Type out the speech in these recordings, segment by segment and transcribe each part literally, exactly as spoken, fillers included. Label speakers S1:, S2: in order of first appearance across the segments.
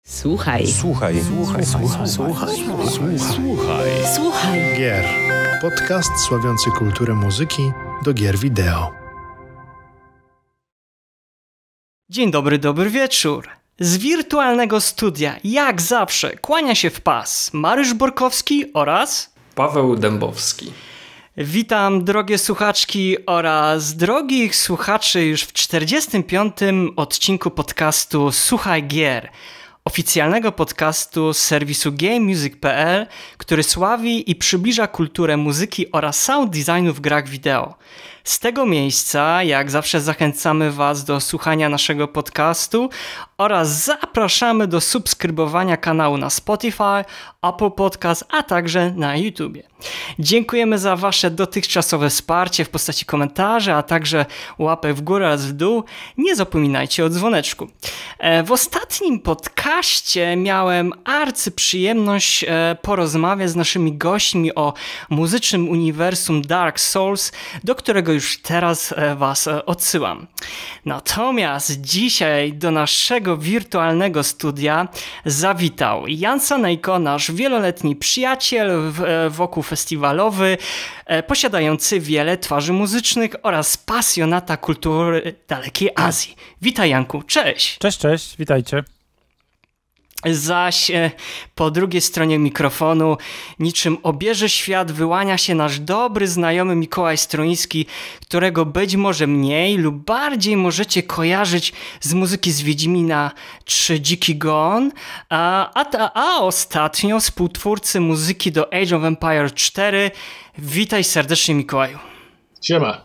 S1: Słuchaj.
S2: Słuchaj.
S1: Słuchaj.
S2: Słuchaj.
S1: Słuchaj.
S2: Słuchaj. Słuchaj.
S1: Słuchaj.
S3: Gier. Podcast sławiący kulturę muzyki do gier wideo.
S4: Dzień dobry, dobry wieczór. Z wirtualnego studia, jak zawsze, kłania się w pas Mariusz Borkowski oraz
S5: Paweł Dębowski.
S4: Witam drogie słuchaczki oraz drogich słuchaczy już w czterdziestym piątym odcinku podcastu Słuchaj Gier, oficjalnego podcastu z serwisu game music kropka p l, który sławi i przybliża kulturę muzyki oraz sound designu w grach wideo. Z tego miejsca, jak zawsze, zachęcamy Was do słuchania naszego podcastu oraz zapraszamy do subskrybowania kanału na Spotify, Apple Podcast, a także na YouTubie. Dziękujemy za Wasze dotychczasowe wsparcie w postaci komentarzy, a także łapek w górę oraz w dół. Nie zapominajcie o dzwoneczku. W ostatnim podcaście miałem arcyprzyjemność porozmawiać z naszymi gośćmi o muzycznym uniwersum Dark Souls, do którego już teraz Was odsyłam. Natomiast dzisiaj do naszego wirtualnego studia zawitał Jan Sanejko, nasz wieloletni przyjaciel wokół festiwalowy, posiadający wiele twarzy muzycznych oraz pasjonata kultury dalekiej Azji. Witaj, Janku, cześć!
S6: Cześć, cześć, witajcie.
S4: Zaś po drugiej stronie mikrofonu, niczym obieży świat, wyłania się nasz dobry znajomy Mikołaj Stroiński, którego być może mniej lub bardziej możecie kojarzyć z muzyki z Wiedźmina trzy Dziki Gon, a, a, a ostatnio współtwórcy muzyki do Age of Empires cztery. Witaj serdecznie, Mikołaju.
S7: Siema.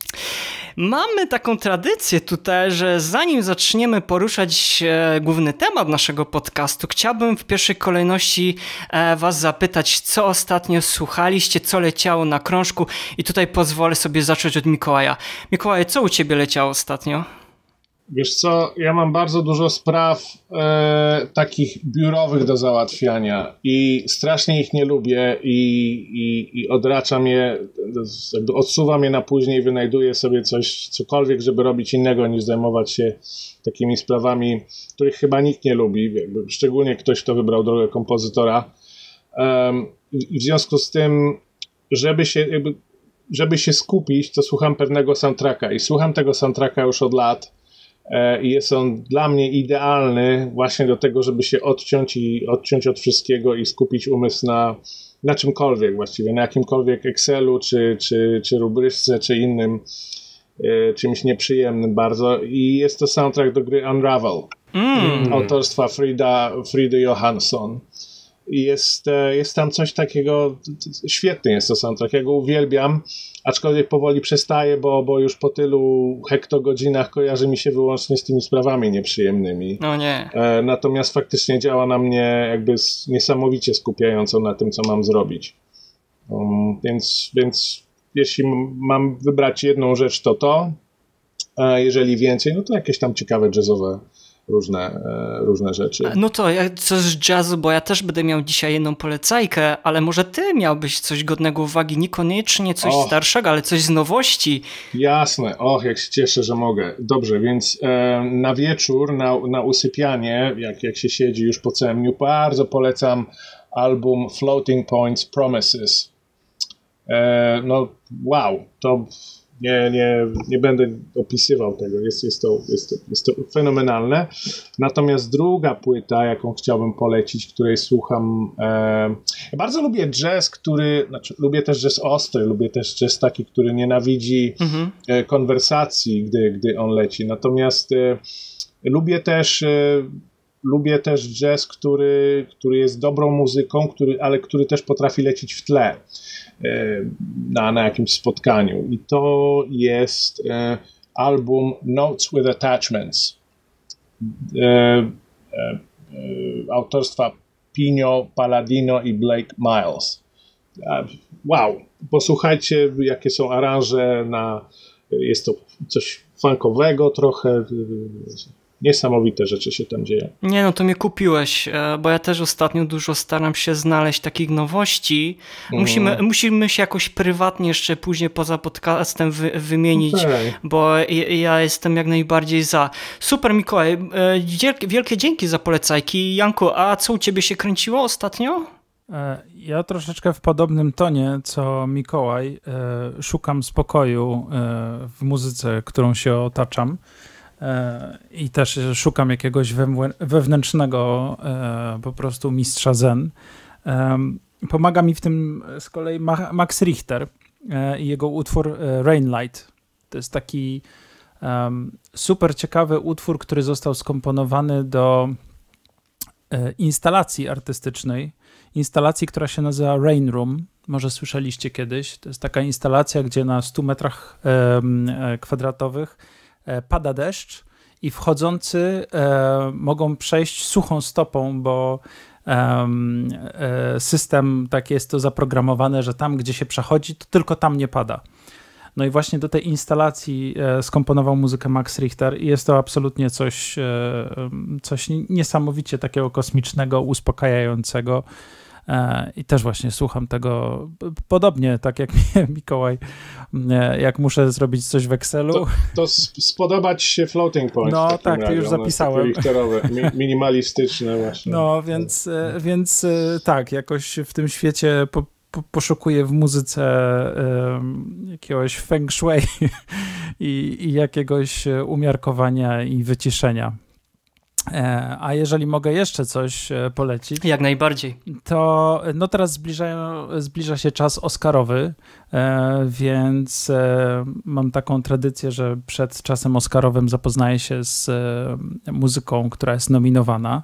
S4: Mamy taką tradycję tutaj, że zanim zaczniemy poruszać e, główny temat naszego podcastu, chciałbym w pierwszej kolejności e, Was zapytać, co ostatnio słuchaliście, co leciało na krążku, i tutaj pozwolę sobie zacząć od Mikołaja. Mikołaj, co u Ciebie leciało ostatnio?
S7: Wiesz co, ja mam bardzo dużo spraw e, takich biurowych do załatwiania i strasznie ich nie lubię i, i, i odraczam je, jakby odsuwam je na później, wynajduję sobie coś, cokolwiek, żeby robić innego niż zajmować się takimi sprawami, których chyba nikt nie lubi, jakby szczególnie ktoś, kto wybrał drogę kompozytora. Um, w związku z tym, żeby się, jakby, żeby się skupić, to słucham pewnego soundtracka i słucham tego soundtracka już od lat. I jest on dla mnie idealny właśnie do tego, żeby się odciąć i odciąć od wszystkiego i skupić umysł na, na czymkolwiek właściwie, na jakimkolwiek Excelu, czy, czy, czy rubryczce, czy innym e, czymś nieprzyjemnym bardzo. I jest to soundtrack do gry Unravel, mm. autorstwa Frida, Fridy Johansson. I jest, jest tam coś takiego, świetny jest to soundtrack, ja go uwielbiam, aczkolwiek powoli przestaję, bo, bo już po tylu hektogodzinach kojarzy mi się wyłącznie z tymi sprawami nieprzyjemnymi.
S4: No nie.
S7: E, natomiast faktycznie działa na mnie jakby niesamowicie skupiająco na tym, co mam zrobić. Um, więc, więc jeśli mam wybrać jedną rzecz, to to. E, jeżeli więcej, no to jakieś tam ciekawe jazzowe Różne, różne rzeczy.
S4: No to ja, co z jazzu, bo ja też będę miał dzisiaj jedną polecajkę, ale może ty miałbyś coś godnego uwagi, niekoniecznie coś Och, starszego, ale coś z nowości.
S7: Jasne, och, jak się cieszę, że mogę. Dobrze, więc e, na wieczór, na, na usypianie, jak, jak się siedzi już po całym dniu, bardzo polecam album Floating Points Promises. E, no wow, to Nie, nie, nie będę opisywał tego, jest, jest, to, jest, to, jest to fenomenalne. Natomiast druga płyta, jaką chciałbym polecić, której słucham, e, ja bardzo lubię jazz, który, znaczy lubię też jazz ostry, lubię też jazz taki, który nienawidzi mhm. e, konwersacji, gdy, gdy on leci. Natomiast e, lubię też e, lubię też jazz, który, który jest dobrą muzyką, który, ale który też potrafi lecieć w tle. Na, na jakimś spotkaniu. I to jest e, album Notes with Attachments e, e, e, autorstwa Pino Palladino i Blake Miles. E, wow! Posłuchajcie, jakie są aranże na... Jest to coś funkowego trochę, Niesamowite rzeczy się tam dzieją.
S4: Nie no, to mnie kupiłeś, bo ja też ostatnio dużo staram się znaleźć takich nowości. Mhm. Musimy, musimy się jakoś prywatnie jeszcze później poza podcastem wy, wymienić, okay. bo ja, ja jestem jak najbardziej za. Super, Mikołaj, wielkie dzięki za polecajki. Janku, a co u ciebie się kręciło ostatnio?
S1: Ja troszeczkę w podobnym tonie, co Mikołaj. Szukam spokoju w muzyce, którą się otaczam. I też szukam jakiegoś wewnętrznego po prostu mistrza zen. Pomaga mi w tym z kolei Max Richter i jego utwór Rainlight. To jest taki super ciekawy utwór, który został skomponowany do instalacji artystycznej. Instalacji, która się nazywa Rain Room. Może słyszeliście kiedyś. To jest taka instalacja, gdzie na stu metrach kwadratowych pada deszcz i wchodzący e, mogą przejść suchą stopą, bo e, e, system tak jest to zaprogramowane, że tam, gdzie się przechodzi, to tylko tam nie pada. No i właśnie do tej instalacji e, skomponował muzykę Max Richter i jest to absolutnie coś, e, coś niesamowicie takiego kosmicznego, uspokajającego. I też właśnie słucham tego podobnie, tak jak Mikołaj, jak muszę zrobić coś w Excelu.
S7: To, to spodobać się Floating Point.
S1: No tak, to już zapisałem.
S7: Mi, minimalistyczne właśnie.
S1: No więc, więc tak, jakoś w tym świecie po, po, poszukuję w muzyce um, jakiegoś feng shui i, i jakiegoś umiarkowania i wyciszenia. A jeżeli mogę jeszcze coś polecić...
S4: Jak najbardziej.
S1: To no teraz zbliżają, zbliża się czas oscarowy, więc mam taką tradycję, że przed czasem oscarowym zapoznaję się z muzyką, która jest nominowana.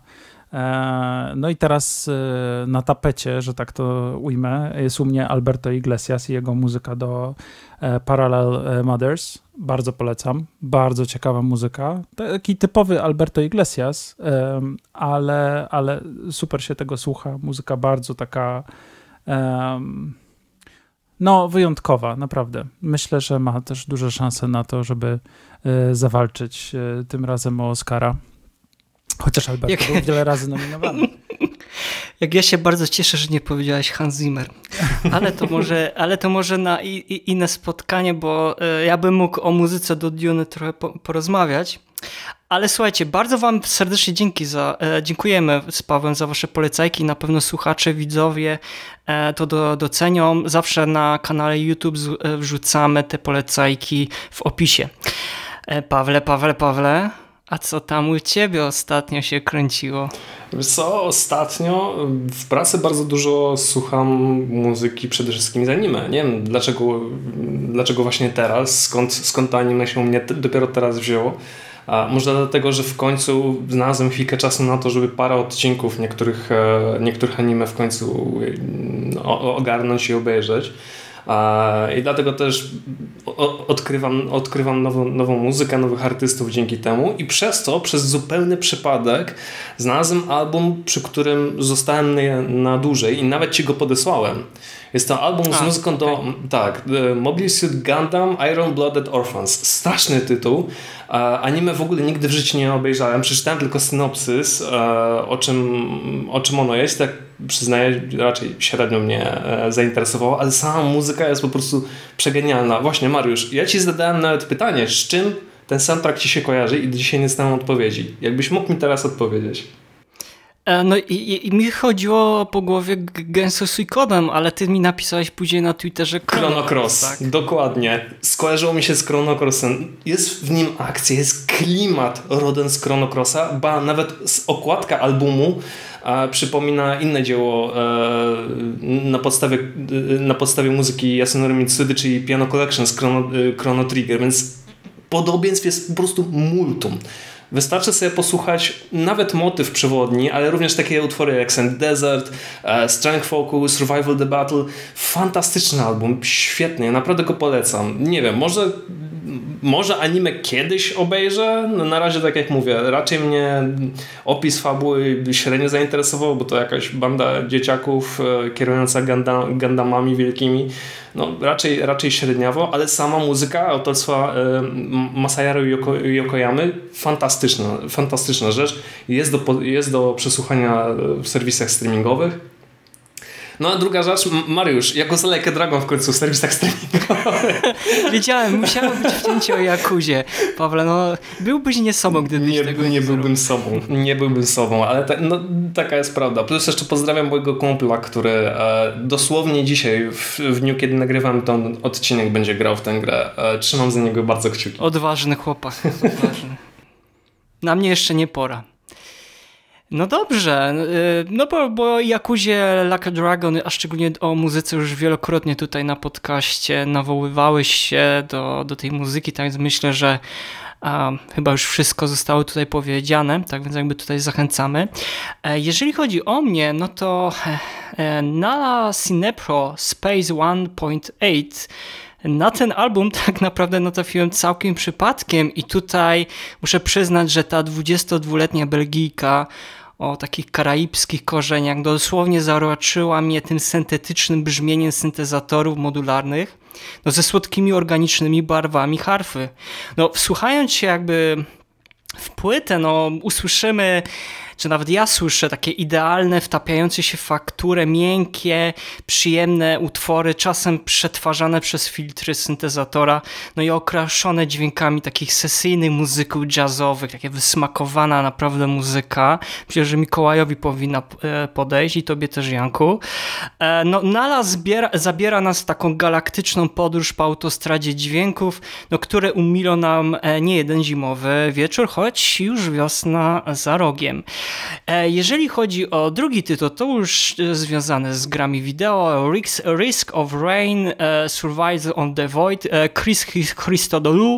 S1: No i teraz na tapecie, że tak to ujmę, jest u mnie Alberto Iglesias i jego muzyka do Parallel Mothers. Bardzo polecam. Bardzo ciekawa muzyka. Taki typowy Alberto Iglesias, ale, ale super się tego słucha. Muzyka bardzo taka no wyjątkowa, naprawdę. Myślę, że ma też duże szanse na to, żeby zawalczyć tym razem o Oscara. Chociaż Alberto jak... był wiele razy nominowany.
S4: Jak ja się bardzo cieszę, że nie powiedziałeś Hans Zimmer. Ale to może, ale to może na i, i inne spotkanie, bo ja bym mógł o muzyce do Dune trochę po, porozmawiać. Ale słuchajcie, bardzo wam serdecznie dzięki za, e, dziękujemy z Pawłem za wasze polecajki. Na pewno słuchacze, widzowie e, to do, docenią. Zawsze na kanale YouTube z, e, wrzucamy te polecajki w opisie. E, Pawle, Pawle, Pawle, a co tam u ciebie ostatnio się kręciło?
S2: Wiesz co, ostatnio w pracy bardzo dużo słucham muzyki przede wszystkim z anime. Nie wiem dlaczego, dlaczego właśnie teraz, skąd, skąd to anime się u mnie t- dopiero teraz wzięło. A może dlatego, że w końcu znalazłem chwilkę czasu na to, żeby parę odcinków niektórych, niektórych anime w końcu ogarnąć i obejrzeć. I dlatego też odkrywam, odkrywam nową, nową muzykę, nowych artystów dzięki temu i przez to, przez zupełny przypadek znalazłem album, przy którym zostałem na, na dłużej i nawet ci go podesłałem. Jest to album z A, muzyką do, okay. tak, Mobile Suit Gundam Iron Blooded Orphans. Straszny tytuł. Anime w ogóle nigdy w życiu nie obejrzałem. Przeczytałem tylko synopsys, o czym, o czym ono jest. Tak przyznaję, raczej średnio mnie zainteresowało, ale sama muzyka jest po prostu przegenialna. Właśnie, Mariusz, ja ci zadałem nawet pytanie, z czym ten soundtrack ci się kojarzy i dzisiaj nie znałem odpowiedzi. Jakbyś mógł mi teraz odpowiedzieć.
S4: No i, i mi chodziło po głowie Genso Suikoden, ale ty mi napisałeś później na Twitterze Chrono,
S2: Chrono Cross. Tak. Dokładnie. Skojarzyło mi się z Chrono Crossem. Jest w nim akcja, jest klimat rodem z Chrono Crossa, ba nawet okładka albumu a, przypomina inne dzieło e, na, podstawie, e, na podstawie muzyki Yasunori Mitsudy, czyli Piano Collection z Chrono, e, Chrono Trigger, więc podobieństw jest po prostu multum. Wystarczy sobie posłuchać nawet motyw przewodni, ale również takie utwory jak Sand Desert, uh, Strength Focus, Survival the Battle. Fantastyczny album, świetny, naprawdę go polecam. Nie wiem, może może anime kiedyś obejrzę, no na razie tak jak mówię, raczej mnie opis fabuły średnio zainteresował, bo to jakaś banda dzieciaków kierująca ganda, Gundamami wielkimi, no raczej, raczej średniawo, ale sama muzyka autorstwa Masaharu Yoko, Yokoyamy fantastyczna, fantastyczna rzecz, jest do, jest do przesłuchania w serwisach streamingowych. No a druga rzecz, Mariusz, jako Like a Dragon w końcu w serwisach streamingowych.
S4: Wiedziałem, musiało być wcięcie o Jakuzie. Pawle, no byłbyś nie sobą, gdybyś
S2: nie,
S4: tego
S2: nie
S4: nie
S2: byłbym sobą. Nie byłbym sobą, ale ta, no, taka jest prawda. Plus jeszcze pozdrawiam mojego kumpla, który e, dosłownie dzisiaj, w, w dniu, kiedy nagrywam ten odcinek, będzie grał w tę grę. E, trzymam za niego bardzo kciuki.
S4: Odważny chłopak. Odważny. Na mnie jeszcze nie pora. No dobrze, no bo, bo Yakuzie Like a Dragon, a szczególnie o muzyce już wielokrotnie tutaj na podcaście nawoływałeś się do, do tej muzyki, tak więc myślę, że a, chyba już wszystko zostało tutaj powiedziane, tak więc jakby tutaj zachęcamy. Jeżeli chodzi o mnie, no to Nala Cinepro Space jeden przecinek osiem na ten album tak naprawdę natrafiłem całkiem przypadkiem i tutaj muszę przyznać, że ta dwudziestodwuletnia Belgijka o takich karaibskich korzeniach dosłownie zauroczyła mnie tym syntetycznym brzmieniem syntezatorów modularnych, no ze słodkimi organicznymi barwami harfy. No wsłuchając się jakby w płytę, no usłyszymy, czy nawet ja słyszę takie idealne, wtapiające się w fakturę, miękkie, przyjemne utwory, czasem przetwarzane przez filtry syntezatora, no i okraszone dźwiękami takich sesyjnych muzyków jazzowych, takie wysmakowana naprawdę muzyka. Myślę, że Mikołajowi powinna podejść i tobie też, Janku. No, Nala zbiera, zabiera nas w taką galaktyczną podróż po autostradzie dźwięków, no, które umilą nam nie jeden zimowy wieczór, choć już wiosna za rogiem. Jeżeli chodzi o drugi tytuł, to już związane z grami wideo, Risk of Rain, Survival on the Void, Chris Christodoulou.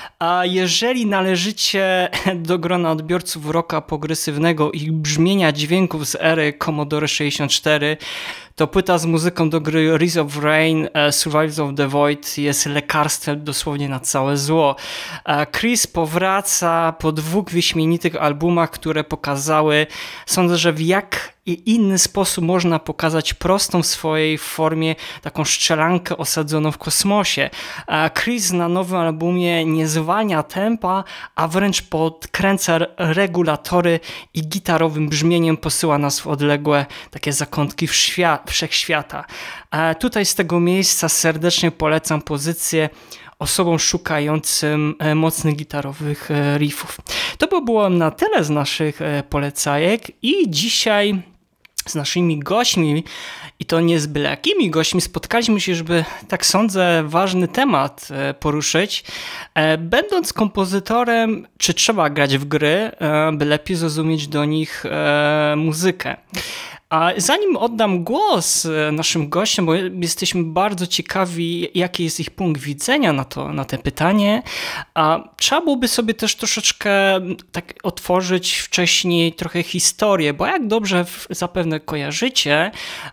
S4: A jeżeli należycie do grona odbiorców rocka progresywnego i brzmienia dźwięków z ery Commodore sześćdziesiąt cztery, to płyta z muzyką do gry Risk of Rain, Survival of the Void jest lekarstwem dosłownie na całe zło. Chris powraca po dwóch wyśmienitych albumach, które pokazały, sądzę, że w jak i inny sposób można pokazać prostą w swojej formie taką strzelankę osadzoną w kosmosie. Chris na nowym albumie nie zwalnia tempa, a wręcz podkręca regulatory i gitarowym brzmieniem posyła nas w odległe takie zakątki wszechświata. Tutaj z tego miejsca serdecznie polecam pozycję osobom szukającym mocnych gitarowych riffów. To by było na tyle z naszych polecajek i dzisiaj z naszymi gośćmi, i to nie z byle jakimi gośćmi, spotkaliśmy się, żeby, tak sądzę, ważny temat poruszyć. Będąc kompozytorem, czy trzeba grać w gry, by lepiej zrozumieć do nich muzykę? A zanim oddam głos naszym gościom, bo jesteśmy bardzo ciekawi, jaki jest ich punkt widzenia na to, na te pytanie, a trzeba byłoby sobie też troszeczkę tak otworzyć wcześniej trochę historię, bo jak dobrze zapewne kojarzycie,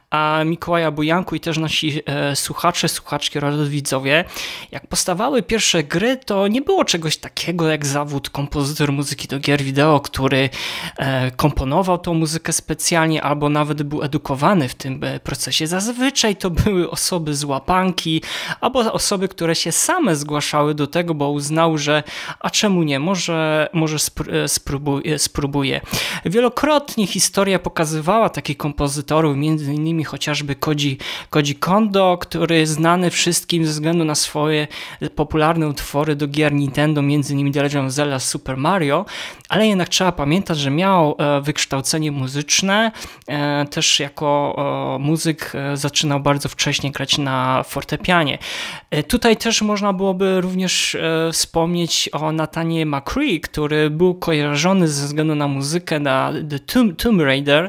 S4: a Mikołaja Bojanku i też nasi e, słuchacze, słuchaczki oraz widzowie, jak powstawały pierwsze gry, to nie było czegoś takiego jak zawód kompozytor muzyki do gier wideo, który e, komponował tą muzykę specjalnie albo nawet był edukowany w tym procesie. Zazwyczaj to były osoby z łapanki albo osoby, które się same zgłaszały do tego, bo uznał, że a czemu nie, może, może spróbuję, spróbuję. Wielokrotnie historia pokazywała takich kompozytorów, między innymi chociażby Koji, Koji Kondo, który jest znany wszystkim ze względu na swoje popularne utwory do gier Nintendo, między innymi The Legend of Zelda, Super Mario, ale jednak trzeba pamiętać, że miał wykształcenie muzyczne, też jako muzyk zaczynał bardzo wcześnie grać na fortepianie. Tutaj też można byłoby również wspomnieć o Nathanie McCree, który był kojarzony ze względu na muzykę na The Tomb, Tomb Raider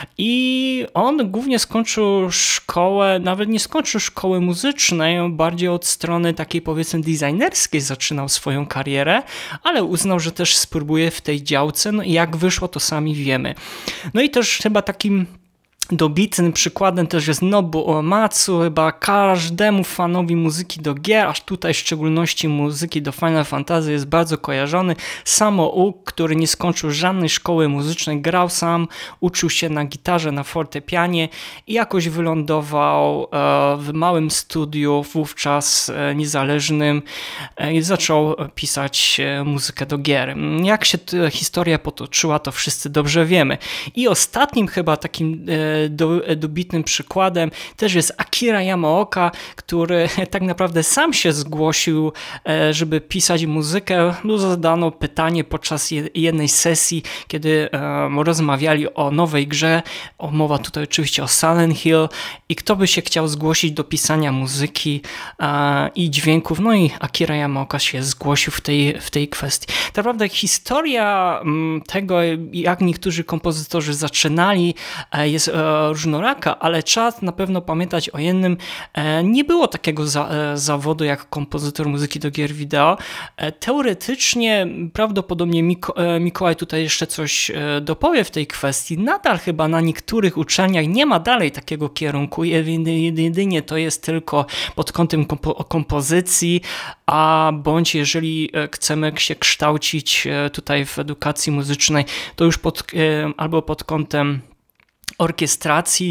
S4: i on głównie skończył szkołę, nawet nie skończył szkoły muzycznej, bardziej od strony takiej powiedzmy designerskiej zaczynał swoją karierę, ale uznał, że też spróbuje w tej działce, no i jak wyszło, to sami wiemy. No i też chyba takim dobitnym przykładem też jest Nobu Uematsu, chyba każdemu fanowi muzyki do gier, aż tutaj w szczególności muzyki do Final Fantasy jest bardzo kojarzony. Samouk, który nie skończył żadnej szkoły muzycznej, grał sam, uczył się na gitarze, na fortepianie i jakoś wylądował w małym studiu, wówczas niezależnym i zaczął pisać muzykę do gier. Jak się ta historia potoczyła, to wszyscy dobrze wiemy. I ostatnim chyba takim Do, dobitnym przykładem też jest Akira Yamaoka, który tak naprawdę sam się zgłosił, żeby pisać muzykę. Mu zadano pytanie podczas jednej sesji, kiedy um, rozmawiali o nowej grze. O, mowa tutaj oczywiście o Silent Hill i kto by się chciał zgłosić do pisania muzyki uh, i dźwięków. No i Akira Yamaoka się zgłosił w tej, w tej kwestii. Tak naprawdę historia um, tego, jak niektórzy kompozytorzy zaczynali, uh, jest uh, różnoraka, ale trzeba na pewno pamiętać o jednym. Nie było takiego za, zawodu jak kompozytor muzyki do gier wideo. Teoretycznie, prawdopodobnie Miko, Mikołaj tutaj jeszcze coś dopowie w tej kwestii. Nadal chyba na niektórych uczelniach nie ma dalej takiego kierunku. Jedynie to jest tylko pod kątem kompo, kompozycji, a bądź jeżeli chcemy się kształcić tutaj w edukacji muzycznej, to już pod, albo pod kątem orkiestracji,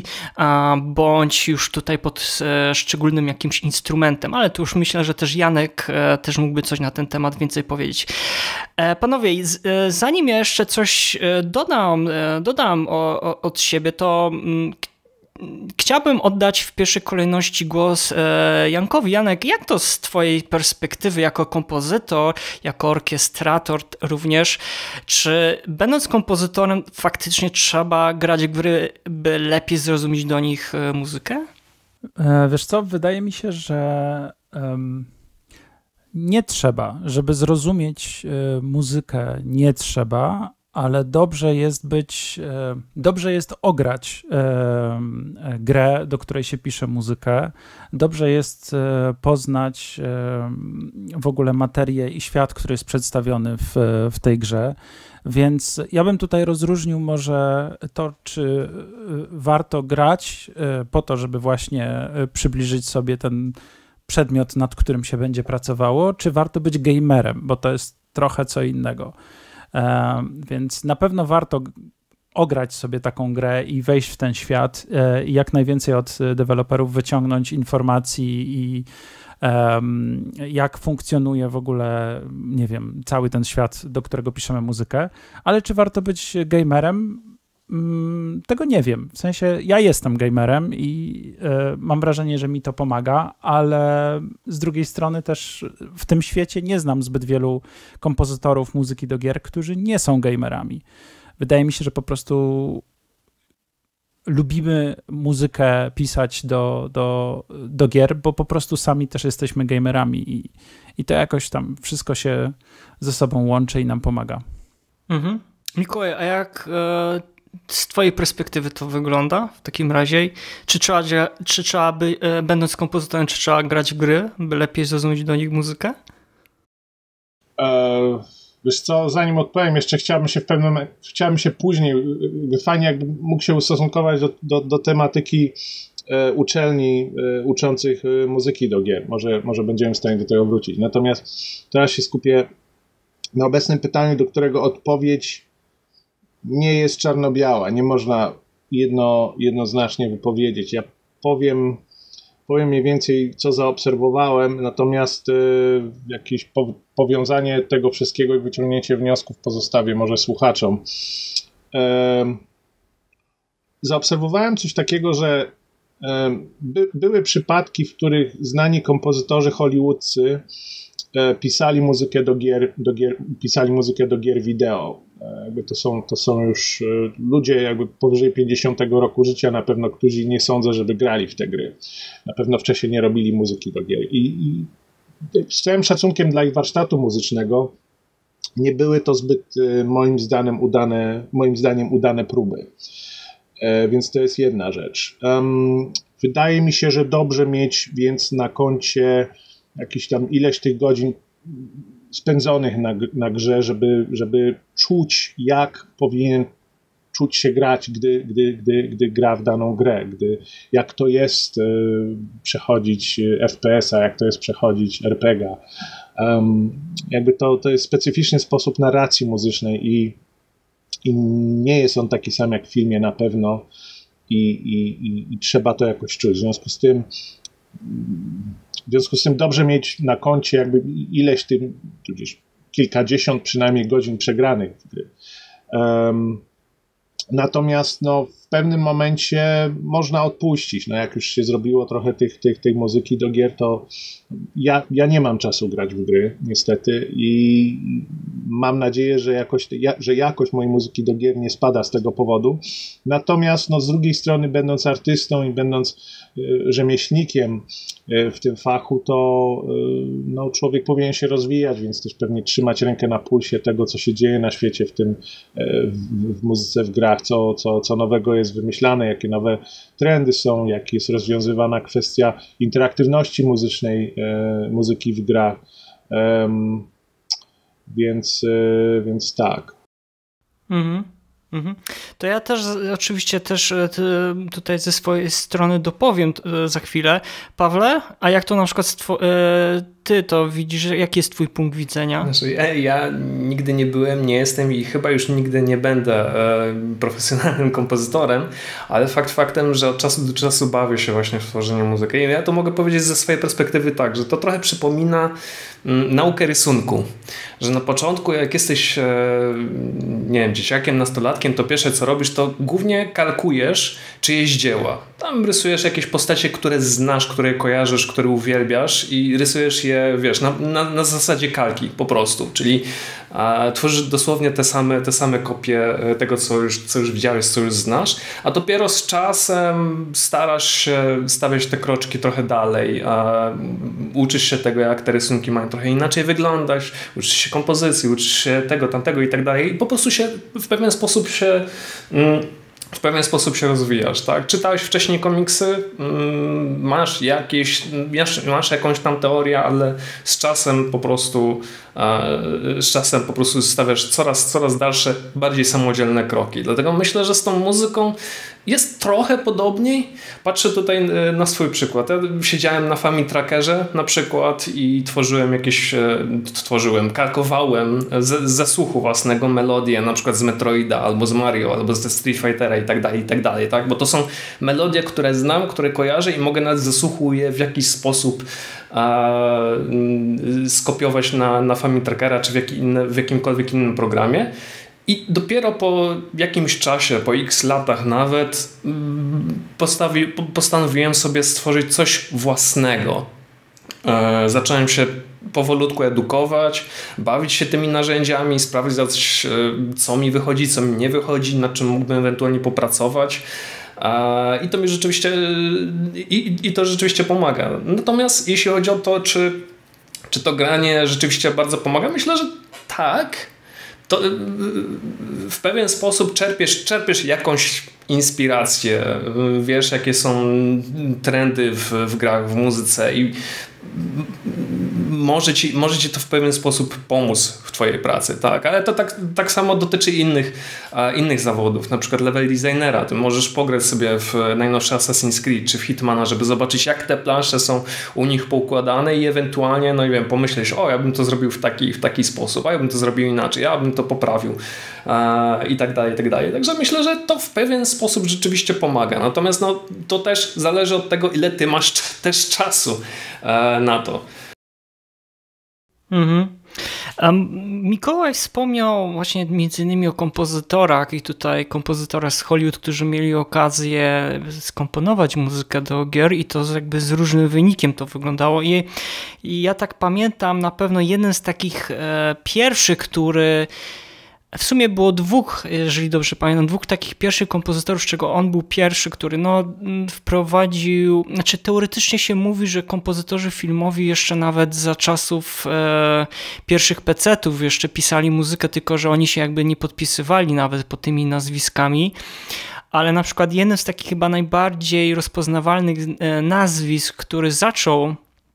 S4: bądź już tutaj pod szczególnym jakimś instrumentem, ale tu już myślę, że też Janek też mógłby coś na ten temat więcej powiedzieć. Panowie, zanim ja jeszcze coś dodam, dodam od siebie, to chciałbym oddać w pierwszej kolejności głos Jankowi. Janek, jak to z twojej perspektywy jako kompozytor, jako orkiestrator również, czy będąc kompozytorem faktycznie trzeba grać w gry, by lepiej zrozumieć do nich muzykę?
S1: Wiesz co, wydaje mi się, że um, nie trzeba, żeby zrozumieć y, muzykę, nie trzeba, ale dobrze jest być, dobrze jest ograć grę, do której się pisze muzykę. Dobrze jest poznać w ogóle materię i świat, który jest przedstawiony w, w tej grze. Więc ja bym tutaj rozróżnił może to, czy warto grać po to, żeby właśnie przybliżyć sobie ten przedmiot, nad którym się będzie pracowało, czy warto być gamerem, bo to jest trochę co innego. Więc na pewno warto ograć sobie taką grę i wejść w ten świat i jak najwięcej od deweloperów wyciągnąć informacji i um, jak funkcjonuje w ogóle, nie wiem, cały ten świat, do którego piszemy muzykę. Ale czy warto być gamerem? Tego nie wiem. W sensie ja jestem gamerem i y, mam wrażenie, że mi to pomaga, ale z drugiej strony też w tym świecie nie znam zbyt wielu kompozytorów muzyki do gier, którzy nie są gamerami. Wydaje mi się, że po prostu lubimy muzykę pisać do, do, do gier, bo po prostu sami też jesteśmy gamerami i, i to jakoś tam wszystko się ze sobą łączy i nam pomaga.
S4: Mhm. Mikołaj, a jak e... z twojej perspektywy to wygląda w takim razie? Czy trzeba, czy trzeba by, będąc kompozytorem, czy trzeba grać w gry, by lepiej zrozumieć do nich muzykę?
S7: E, wiesz co, zanim odpowiem, jeszcze chciałbym się w pewnym momencie, chciałbym się później, fajnie jakby mógł się ustosunkować do, do, do tematyki e, uczelni e, uczących muzyki do gier. Może, może będziemy w stanie do tego wrócić. Natomiast teraz się skupię na obecnym pytaniu, do którego odpowiedź nie jest czarno-biała, nie można jedno, jednoznacznie wypowiedzieć. Ja powiem, powiem mniej więcej, co zaobserwowałem, natomiast y, jakieś po, powiązanie tego wszystkiego i wyciągnięcie wniosków pozostawię może słuchaczom. Y, zaobserwowałem coś takiego, że y, by, były przypadki, w których znani kompozytorzy hollywoodzcy y, pisali muzykę do gier, do gier, pisali muzykę do gier wideo. Jakby to są, to są już ludzie jakby powyżej pięćdziesiątego roku życia na pewno, którzy nie sądzę, żeby grali w te gry. Na pewno wcześniej nie robili muzyki do gier. I, i z całym szacunkiem dla ich warsztatu muzycznego nie były to zbyt moim zdaniem udane, moim zdaniem udane próby. Więc to jest jedna rzecz. Um, wydaje mi się, że dobrze mieć więc na koncie jakiś tam ileś tych godzin spędzonych na, na grze, żeby, żeby czuć, jak powinien czuć się grać, gdy, gdy, gdy, gdy gra w daną grę, gdy, jak to jest przechodzić F P S a, jak to jest przechodzić R P G a. Um, jakby to, to jest specyficzny sposób narracji muzycznej i, i nie jest on taki sam jak w filmie na pewno i, i, i, i trzeba to jakoś czuć. W związku z tym w związku z tym dobrze mieć na koncie jakby ileś tym, gdzieś kilkadziesiąt przynajmniej godzin przegranych w gry. Um, natomiast no, w pewnym momencie można odpuścić. No, jak już się zrobiło trochę tych, tych, tej muzyki do gier, to ja, ja nie mam czasu grać w gry, niestety, i mam nadzieję, że jakoś, że jakość mojej muzyki do gier nie spada z tego powodu. Natomiast no, z drugiej strony, będąc artystą i będąc rzemieślnikiem w tym fachu, to no, człowiek powinien się rozwijać, więc też pewnie trzymać rękę na pulsie tego, co się dzieje na świecie, w tym w, w muzyce, w grach, co, co, co nowego jest wymyślane, jakie nowe trendy są, jak jest rozwiązywana kwestia interaktywności muzycznej, e, muzyki w grach. Um, więc, e, więc tak.
S4: Mhm. To ja też oczywiście też tutaj ze swojej strony dopowiem za chwilę. Pawle, a jak to na przykład ty to widzisz, jaki jest twój punkt widzenia?
S2: Znaczy, ja nigdy nie byłem, nie jestem i chyba już nigdy nie będę profesjonalnym kompozytorem, ale fakt faktem, że od czasu do czasu bawię się właśnie w tworzeniu muzyki. I ja to mogę powiedzieć ze swojej perspektywy tak, że to trochę przypomina naukę rysunku, że na początku jak jesteś nie wiem, dzieciakiem, nastolatkiem, to pierwsze co robisz, to głównie kalkujesz czyjeś dzieła. Tam rysujesz jakieś postacie, które znasz, które kojarzysz, które uwielbiasz i rysujesz je, wiesz, na, na, na zasadzie kalki po prostu, czyli a, tworzysz dosłownie te same, te same kopie tego, co już, co już widziałeś, co już znasz, a dopiero z czasem starasz się stawiać te kroczki trochę dalej, a, uczysz się tego, jak te rysunki mają trochę inaczej wyglądać, uczysz się kompozycji, uczysz się tego, tamtego i tak dalej i po prostu się w pewien sposób się mm, w pewien sposób się rozwijasz, tak? Czytałeś wcześniej komiksy, masz jakieś, masz jakąś tam teorię, ale z czasem po prostu z czasem po prostu stawiasz coraz, coraz dalsze, bardziej samodzielne kroki. Dlatego myślę, że z tą muzyką jest trochę podobniej. Patrzę tutaj na swój przykład. Ja siedziałem na Famitrackerze na przykład i tworzyłem jakieś, tworzyłem, kalkowałem ze, ze słuchu własnego melodię, na przykład z Metroida, albo z Mario, albo ze Street Fightera i tak dalej, i tak dalej, tak? Bo to są melodie, które znam, które kojarzę i mogę nawet ze słuchu je w jakiś sposób a, skopiować na, na Famitrackera czy w, jak inne, w jakimkolwiek innym programie. I dopiero po jakimś czasie, po x latach nawet, postawi, postanowiłem sobie stworzyć coś własnego. E, zacząłem się powolutku edukować, bawić się tymi narzędziami, sprawdzać, co mi wychodzi, co mi nie wychodzi, nad czym mógłbym ewentualnie popracować. E, I to mi rzeczywiście i, i to rzeczywiście pomaga. Natomiast jeśli chodzi o to, czy, czy to granie rzeczywiście bardzo pomaga, myślę, że tak. To w pewien sposób czerpiesz, czerpiesz jakąś inspirację, wiesz jakie są trendy w, w grach, w muzyce i może ci, może ci to w pewien sposób pomóc w twojej pracy, tak? Ale to tak, tak samo dotyczy innych, innych zawodów, na przykład level designera. Ty możesz pograć sobie w najnowszy Assassin's Creed czy w Hitmana, żeby zobaczyć jak te plansze są u nich poukładane i ewentualnie, no nie wiem, pomyśleć, o ja bym to zrobił w taki, w taki sposób, a ja bym to zrobił inaczej, ja bym to poprawił i tak dalej, i tak dalej. Także myślę, że to w pewien sposób rzeczywiście pomaga. Natomiast no, to też zależy od tego, ile ty masz też czasu na to.
S4: Mhm. Um, Mikołaj wspomniał właśnie między innymi o kompozytorach i tutaj kompozytorach z Hollywood, którzy mieli okazję skomponować muzykę do gier i to jakby z różnym wynikiem to wyglądało i, i ja tak pamiętam na pewno jeden z takich e, pierwszych, który w sumie było dwóch, jeżeli dobrze pamiętam, dwóch takich pierwszych kompozytorów, z czego on był pierwszy, który no, wprowadził, znaczy teoretycznie się mówi, że kompozytorzy filmowi jeszcze nawet za czasów e, pierwszych pecetów jeszcze pisali muzykę, tylko że oni się jakby nie podpisywali nawet pod tymi nazwiskami, ale na przykład jeden z takich chyba najbardziej rozpoznawalnych e, nazwisk, który zaczął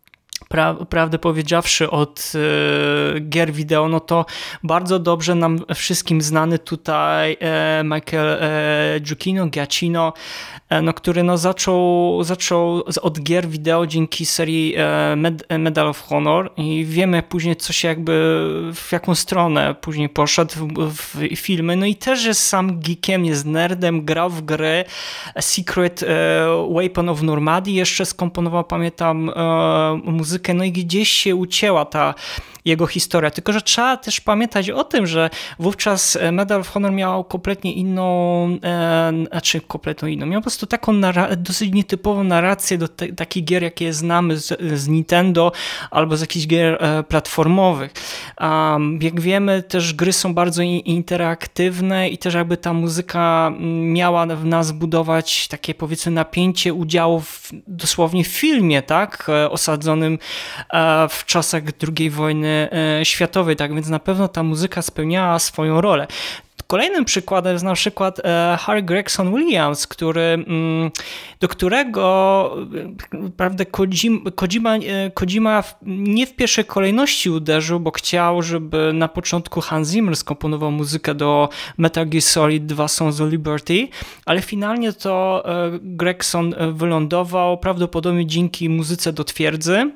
S4: Pra, prawdę powiedziawszy, od e, gier wideo, no to bardzo dobrze nam wszystkim znany tutaj e, Michael e, Giacchino, Giacchino e, no, który no, zaczął, zaczął od gier wideo dzięki serii e, Med, Medal of Honor i wiemy później, co się jakby, w jaką stronę później poszedł w, w filmy, no i też jest sam geekiem, jest nerdem, grał w gry Secret e, Weapon of Normandy, jeszcze skomponował, pamiętam, e, muzykę, no i gdzieś się ucięła ta jego historia. Tylko że trzeba też pamiętać o tym, że wówczas Medal of Honor miał kompletnie inną, e, znaczy kompletną inną, miał po prostu taką narra- dosyć nietypową narrację do te- takich gier, jakie znamy z, z Nintendo albo z jakichś gier e, platformowych. Um, jak wiemy, też gry są bardzo in- interaktywne i też jakby ta muzyka miała w nas budować takie, powiedzmy, napięcie udziału w, dosłownie w filmie, tak, e, osadzonym e, w czasach drugiej wojny światowej, tak więc na pewno ta muzyka spełniała swoją rolę. Kolejnym przykładem jest na przykład Harry Gregson Williams, który, do którego prawda, Kojima, Kojima, Kojima nie w pierwszej kolejności uderzył, bo chciał, żeby na początku Hans Zimmer skomponował muzykę do Metal Gear Solid dwa Sons of Liberty, ale finalnie to Gregson wylądował prawdopodobnie dzięki muzyce do Twierdzy.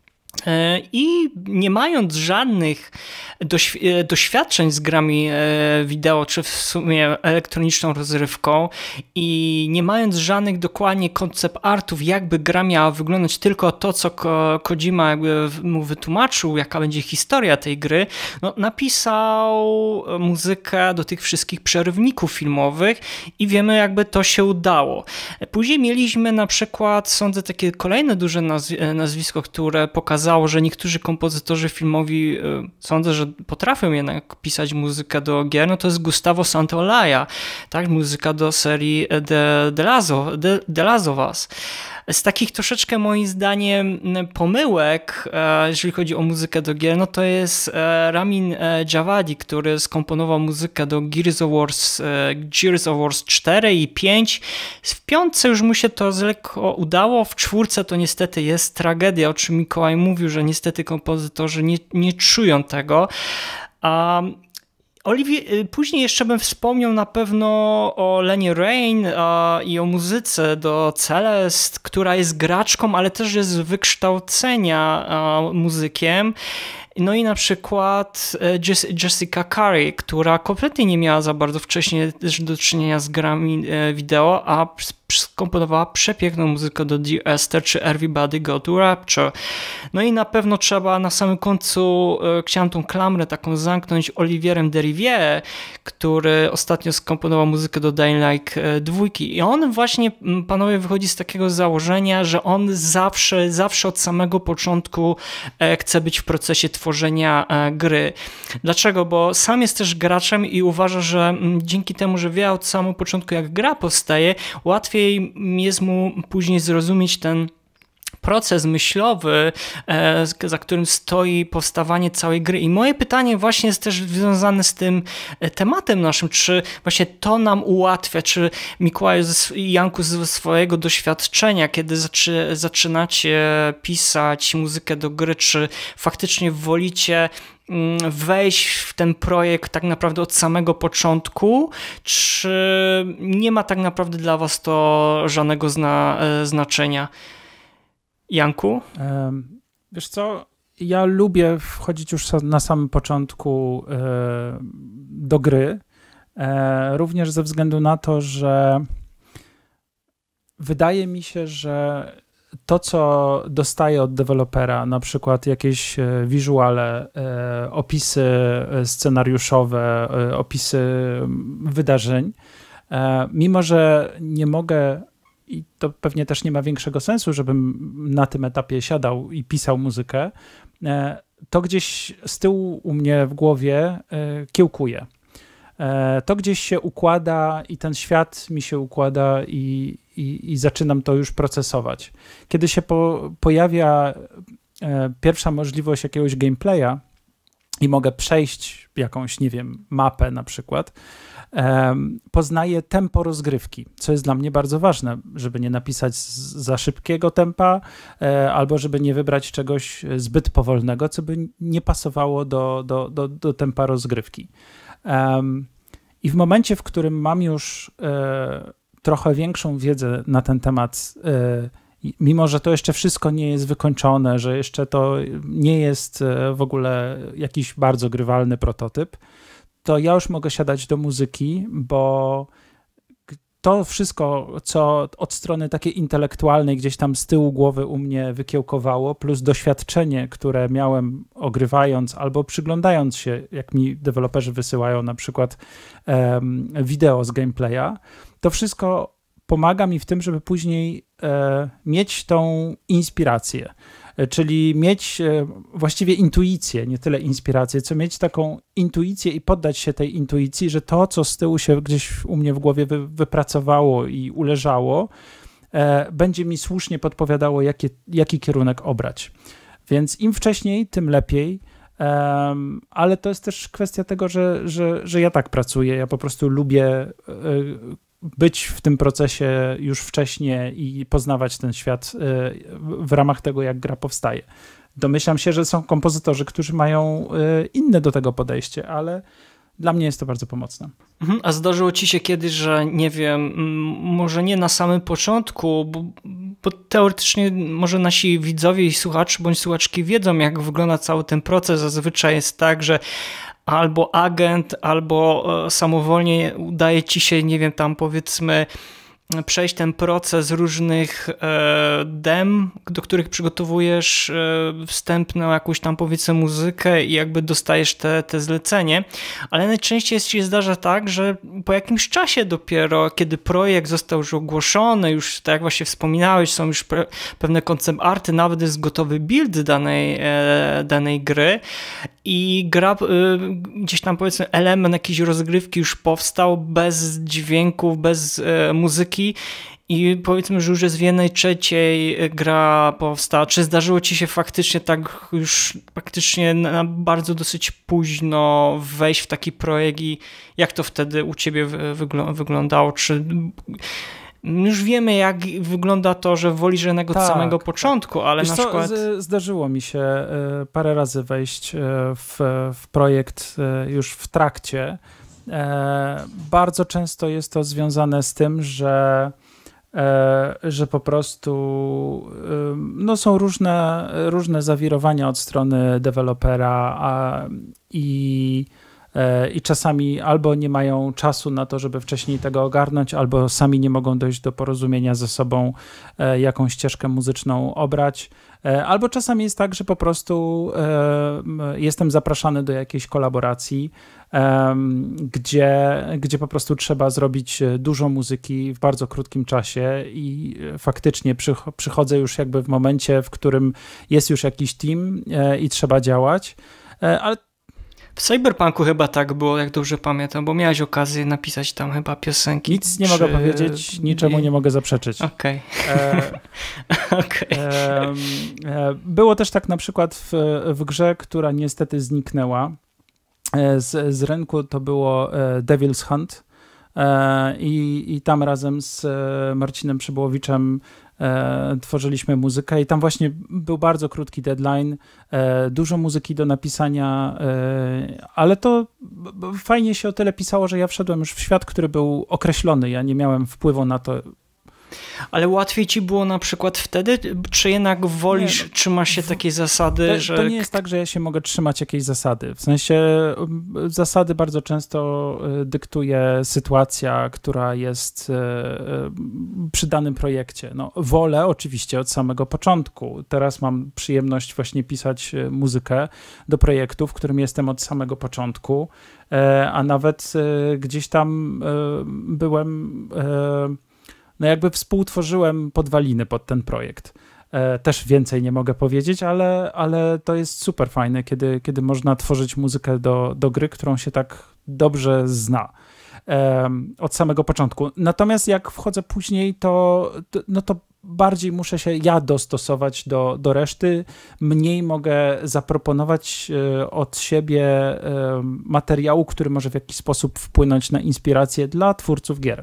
S4: I nie mając żadnych doświadczeń z grami wideo, czy w sumie elektroniczną rozrywką i nie mając żadnych dokładnie koncept artów, jakby gra miała wyglądać, tylko to, co Kojima jakby mu wytłumaczył, jaka będzie historia tej gry, no, napisał muzykę do tych wszystkich przerywników filmowych i wiemy, jakby to się udało. Później mieliśmy na przykład, sądzę, takie kolejne duże nazwisko, które pokazało, że niektórzy kompozytorzy filmowi, sądzę, że potrafią jednak pisać muzykę do gier, no to jest Gustavo Santaolalla, tak, muzyka do serii The, The, Last, of, The, The Last of Us. Z takich troszeczkę moim zdaniem pomyłek, jeżeli chodzi o muzykę do gier, no to jest Ramin Djawadi, który skomponował muzykę do Gears of Wars, Gears of Wars cztery i pięć. W piątce już mu się to z lekko udało, w czwórce to niestety jest tragedia, o czym Mikołaj mówił, że niestety kompozytorzy nie, nie czują tego. Um, Olivier, później jeszcze bym wspomniał na pewno o Lenie Rain a, i o muzyce do Celest, która jest graczką, ale też jest z wykształcenia a, muzykiem. No i na przykład Jessica Curry, która kompletnie nie miała za bardzo wcześniej też do czynienia z grami wideo, a skomponowała przepiękną muzykę do Dear Esther czy Everybody Go to Rapture. No i na pewno trzeba na samym końcu, chciałem tą klamrę taką zamknąć, Olivierem Derivière, który ostatnio skomponował muzykę do Dying Light dwa. I on właśnie, panowie, wychodzi z takiego założenia, że on zawsze, zawsze od samego początku chce być w procesie tworzenia gry. Dlaczego? Bo sam jest też graczem i uważa, że dzięki temu, że wie od samego początku, jak gra powstaje, łatwiej jest mu później zrozumieć ten proces myślowy, za którym stoi powstawanie całej gry. I moje pytanie właśnie jest też związane z tym tematem naszym, czy właśnie to nam ułatwia, czy Mikołaju i Janku ze swojego doświadczenia, kiedy zaczy, zaczynacie pisać muzykę do gry, czy faktycznie wolicie wejść w ten projekt tak naprawdę od samego początku, czy nie ma tak naprawdę dla was to żadnego zna, znaczenia? Janku?
S1: Wiesz co, ja lubię wchodzić już na samym początku do gry, również ze względu na to, że wydaje mi się, że to, co dostaję od dewelopera, na przykład jakieś wizuale, opisy scenariuszowe, opisy wydarzeń, mimo że nie mogę, i to pewnie też nie ma większego sensu, żebym na tym etapie siadał i pisał muzykę, to gdzieś z tyłu u mnie w głowie kiełkuje. To gdzieś się układa i ten świat mi się układa i, i, i zaczynam to już procesować. Kiedy się po, pojawia pierwsza możliwość jakiegoś gameplaya, i mogę przejść jakąś, nie wiem, mapę na przykład, um, poznaję tempo rozgrywki, co jest dla mnie bardzo ważne, żeby nie napisać z, za szybkiego tempa, e, albo żeby nie wybrać czegoś zbyt powolnego, co by nie pasowało do, do, do, do tempa rozgrywki. Um, I w momencie, w którym mam już e, trochę większą wiedzę na ten temat, e, mimo że to jeszcze wszystko nie jest wykończone, że jeszcze to nie jest w ogóle jakiś bardzo grywalny prototyp, to ja już mogę siadać do muzyki, bo to wszystko, co od strony takiej intelektualnej gdzieś tam z tyłu głowy u mnie wykiełkowało, plus doświadczenie, które miałem ogrywając albo przyglądając się, jak mi deweloperzy wysyłają na przykład um, wideo z gameplaya, to wszystko pomaga mi w tym, żeby później e, mieć tą inspirację, e, czyli mieć e, właściwie intuicję, nie tyle inspirację, co mieć taką intuicję i poddać się tej intuicji, że to, co z tyłu się gdzieś u mnie w głowie wy, wypracowało i uleżało, e, będzie mi słusznie podpowiadało, jakie, jaki kierunek obrać. Więc im wcześniej, tym lepiej. Um, ale to jest też kwestia tego, że, że, że ja tak pracuję, ja po prostu lubię y, być w tym procesie już wcześniej i poznawać ten świat w ramach tego, jak gra powstaje. Domyślam się, że są kompozytorzy, którzy mają inne do tego podejście, ale dla mnie jest to bardzo pomocne.
S4: A zdarzyło ci się kiedyś, że nie wiem, może nie na samym początku, bo, bo teoretycznie może nasi widzowie i słuchacze bądź słuchaczki wiedzą, jak wygląda cały ten proces. Zazwyczaj jest tak, że albo agent, albo samowolnie udaje ci się, nie wiem, tam powiedzmy przejść ten proces różnych dem, do których przygotowujesz wstępną jakąś tam powiedzmy muzykę i jakby dostajesz te, te zlecenie, ale najczęściej się zdarza tak, że po jakimś czasie dopiero, kiedy projekt został już ogłoszony, już tak jak właśnie wspominałeś, są już pewne koncept arty, nawet jest gotowy build danej, danej gry i gra, gdzieś tam powiedzmy element jakiejś rozgrywki już powstał bez dźwięków, bez muzyki i powiedzmy, że już jest w jednej trzeciej gra powstała. Czy zdarzyło ci się faktycznie tak już praktycznie na bardzo dosyć późno wejść w taki projekt i jak to wtedy u ciebie wygl- wyglądało? Czy już wiemy, jak wygląda to, że wolisz jednak od tak, samego początku, ale
S1: Wiesz
S4: na
S1: co,
S4: przykład...
S1: Z, zdarzyło mi się parę razy wejść w, w projekt już w trakcie. Bardzo często jest to związane z tym, że, że po prostu no, są różne, różne zawirowania od strony dewelopera a, i i czasami albo nie mają czasu na to, żeby wcześniej tego ogarnąć, albo sami nie mogą dojść do porozumienia ze sobą, jaką ścieżkę muzyczną obrać, albo czasami jest tak, że po prostu jestem zapraszany do jakiejś kolaboracji, gdzie, gdzie po prostu trzeba zrobić dużo muzyki w bardzo krótkim czasie i faktycznie przychodzę już jakby w momencie, w którym jest już jakiś team i trzeba działać, ale
S4: w Cyberpunku chyba tak było, jak dobrze pamiętam, bo miałeś okazję napisać tam chyba piosenki.
S1: Nic nie czy... mogę powiedzieć, niczemu nie mogę zaprzeczyć.
S4: Okej.
S1: Okay. okay. e, e, było też tak na przykład w, w grze, która niestety zniknęła e, z, z rynku, to było e, Devil's Hunt e, i, i tam razem z e, Marcinem Przybyłowiczem E, tworzyliśmy muzykę i tam właśnie był bardzo krótki deadline, e, dużo muzyki do napisania, e, ale to fajnie się o tyle pisało, że ja wszedłem już w świat, który był określony, ja nie miałem wpływu na to.
S4: Ale łatwiej ci było na przykład wtedy, czy jednak wolisz, nie, no, trzymasz się takiej zasady,
S1: to,
S4: że...
S1: To nie jest tak, że ja się mogę trzymać jakiejś zasady. W sensie zasady bardzo często dyktuje sytuacja, która jest przy danym projekcie. No, wolę oczywiście od samego początku. Teraz mam przyjemność właśnie pisać muzykę do projektu, w którym jestem od samego początku, a nawet gdzieś tam byłem... No jakby współtworzyłem podwaliny pod ten projekt. E, też więcej nie mogę powiedzieć, ale, ale to jest super fajne, kiedy, kiedy można tworzyć muzykę do, do gry, którą się tak dobrze zna e, od samego początku. Natomiast jak wchodzę później, to, to, no to bardziej muszę się ja dostosować do, do reszty, mniej mogę zaproponować od siebie materiału, który może w jakiś sposób wpłynąć na inspirację dla twórców gier.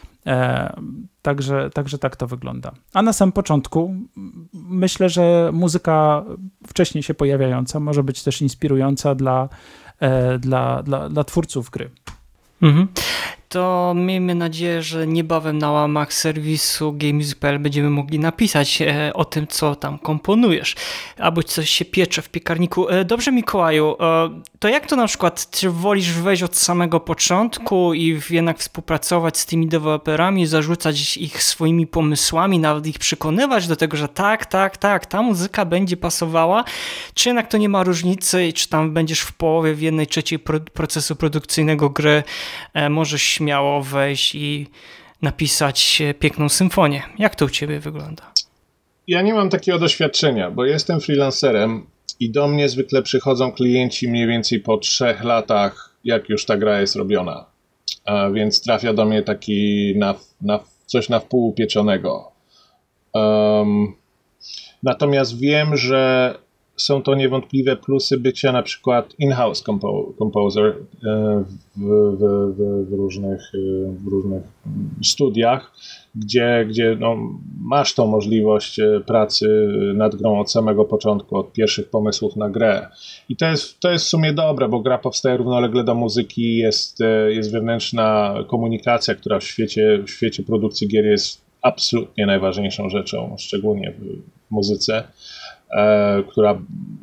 S1: Także, także tak to wygląda. A na samym początku myślę, że muzyka wcześniej się pojawiająca może być też inspirująca dla, dla, dla, dla twórców gry.
S4: Mhm. To miejmy nadzieję, że niebawem na łamach serwisu gamemusic kropka p l będziemy mogli napisać e, o tym, co tam komponujesz, albo coś się piecze w piekarniku. E, dobrze, Mikołaju, e, to jak to na przykład, czy wolisz wejść od samego początku i jednak współpracować z tymi deweloperami, zarzucać ich swoimi pomysłami, nawet ich przekonywać do tego, że tak, tak, tak, ta muzyka będzie pasowała, czy jednak to nie ma różnicy i czy tam będziesz w połowie, w jednej trzeciej pro- procesu produkcyjnego gry, e, możesz śmiało wejść i napisać piękną symfonię. Jak to u ciebie wygląda?
S7: Ja nie mam takiego doświadczenia, bo jestem freelancerem i do mnie zwykle przychodzą klienci mniej więcej po trzech latach, jak już ta gra jest robiona. A więc trafia do mnie taki na, na, coś na wpół upieczonego. Um, natomiast wiem, że są to niewątpliwe plusy bycia na przykład in-house compo- composer w, w, w, w, różnych, w różnych studiach, gdzie, gdzie no, masz tą możliwość pracy nad grą od samego początku, od pierwszych pomysłów na grę. I to jest, to jest w sumie dobre, bo gra powstaje równolegle do muzyki, jest, jest wewnętrzna komunikacja, która w świecie, w świecie produkcji gier jest absolutnie najważniejszą rzeczą, szczególnie w muzyce, która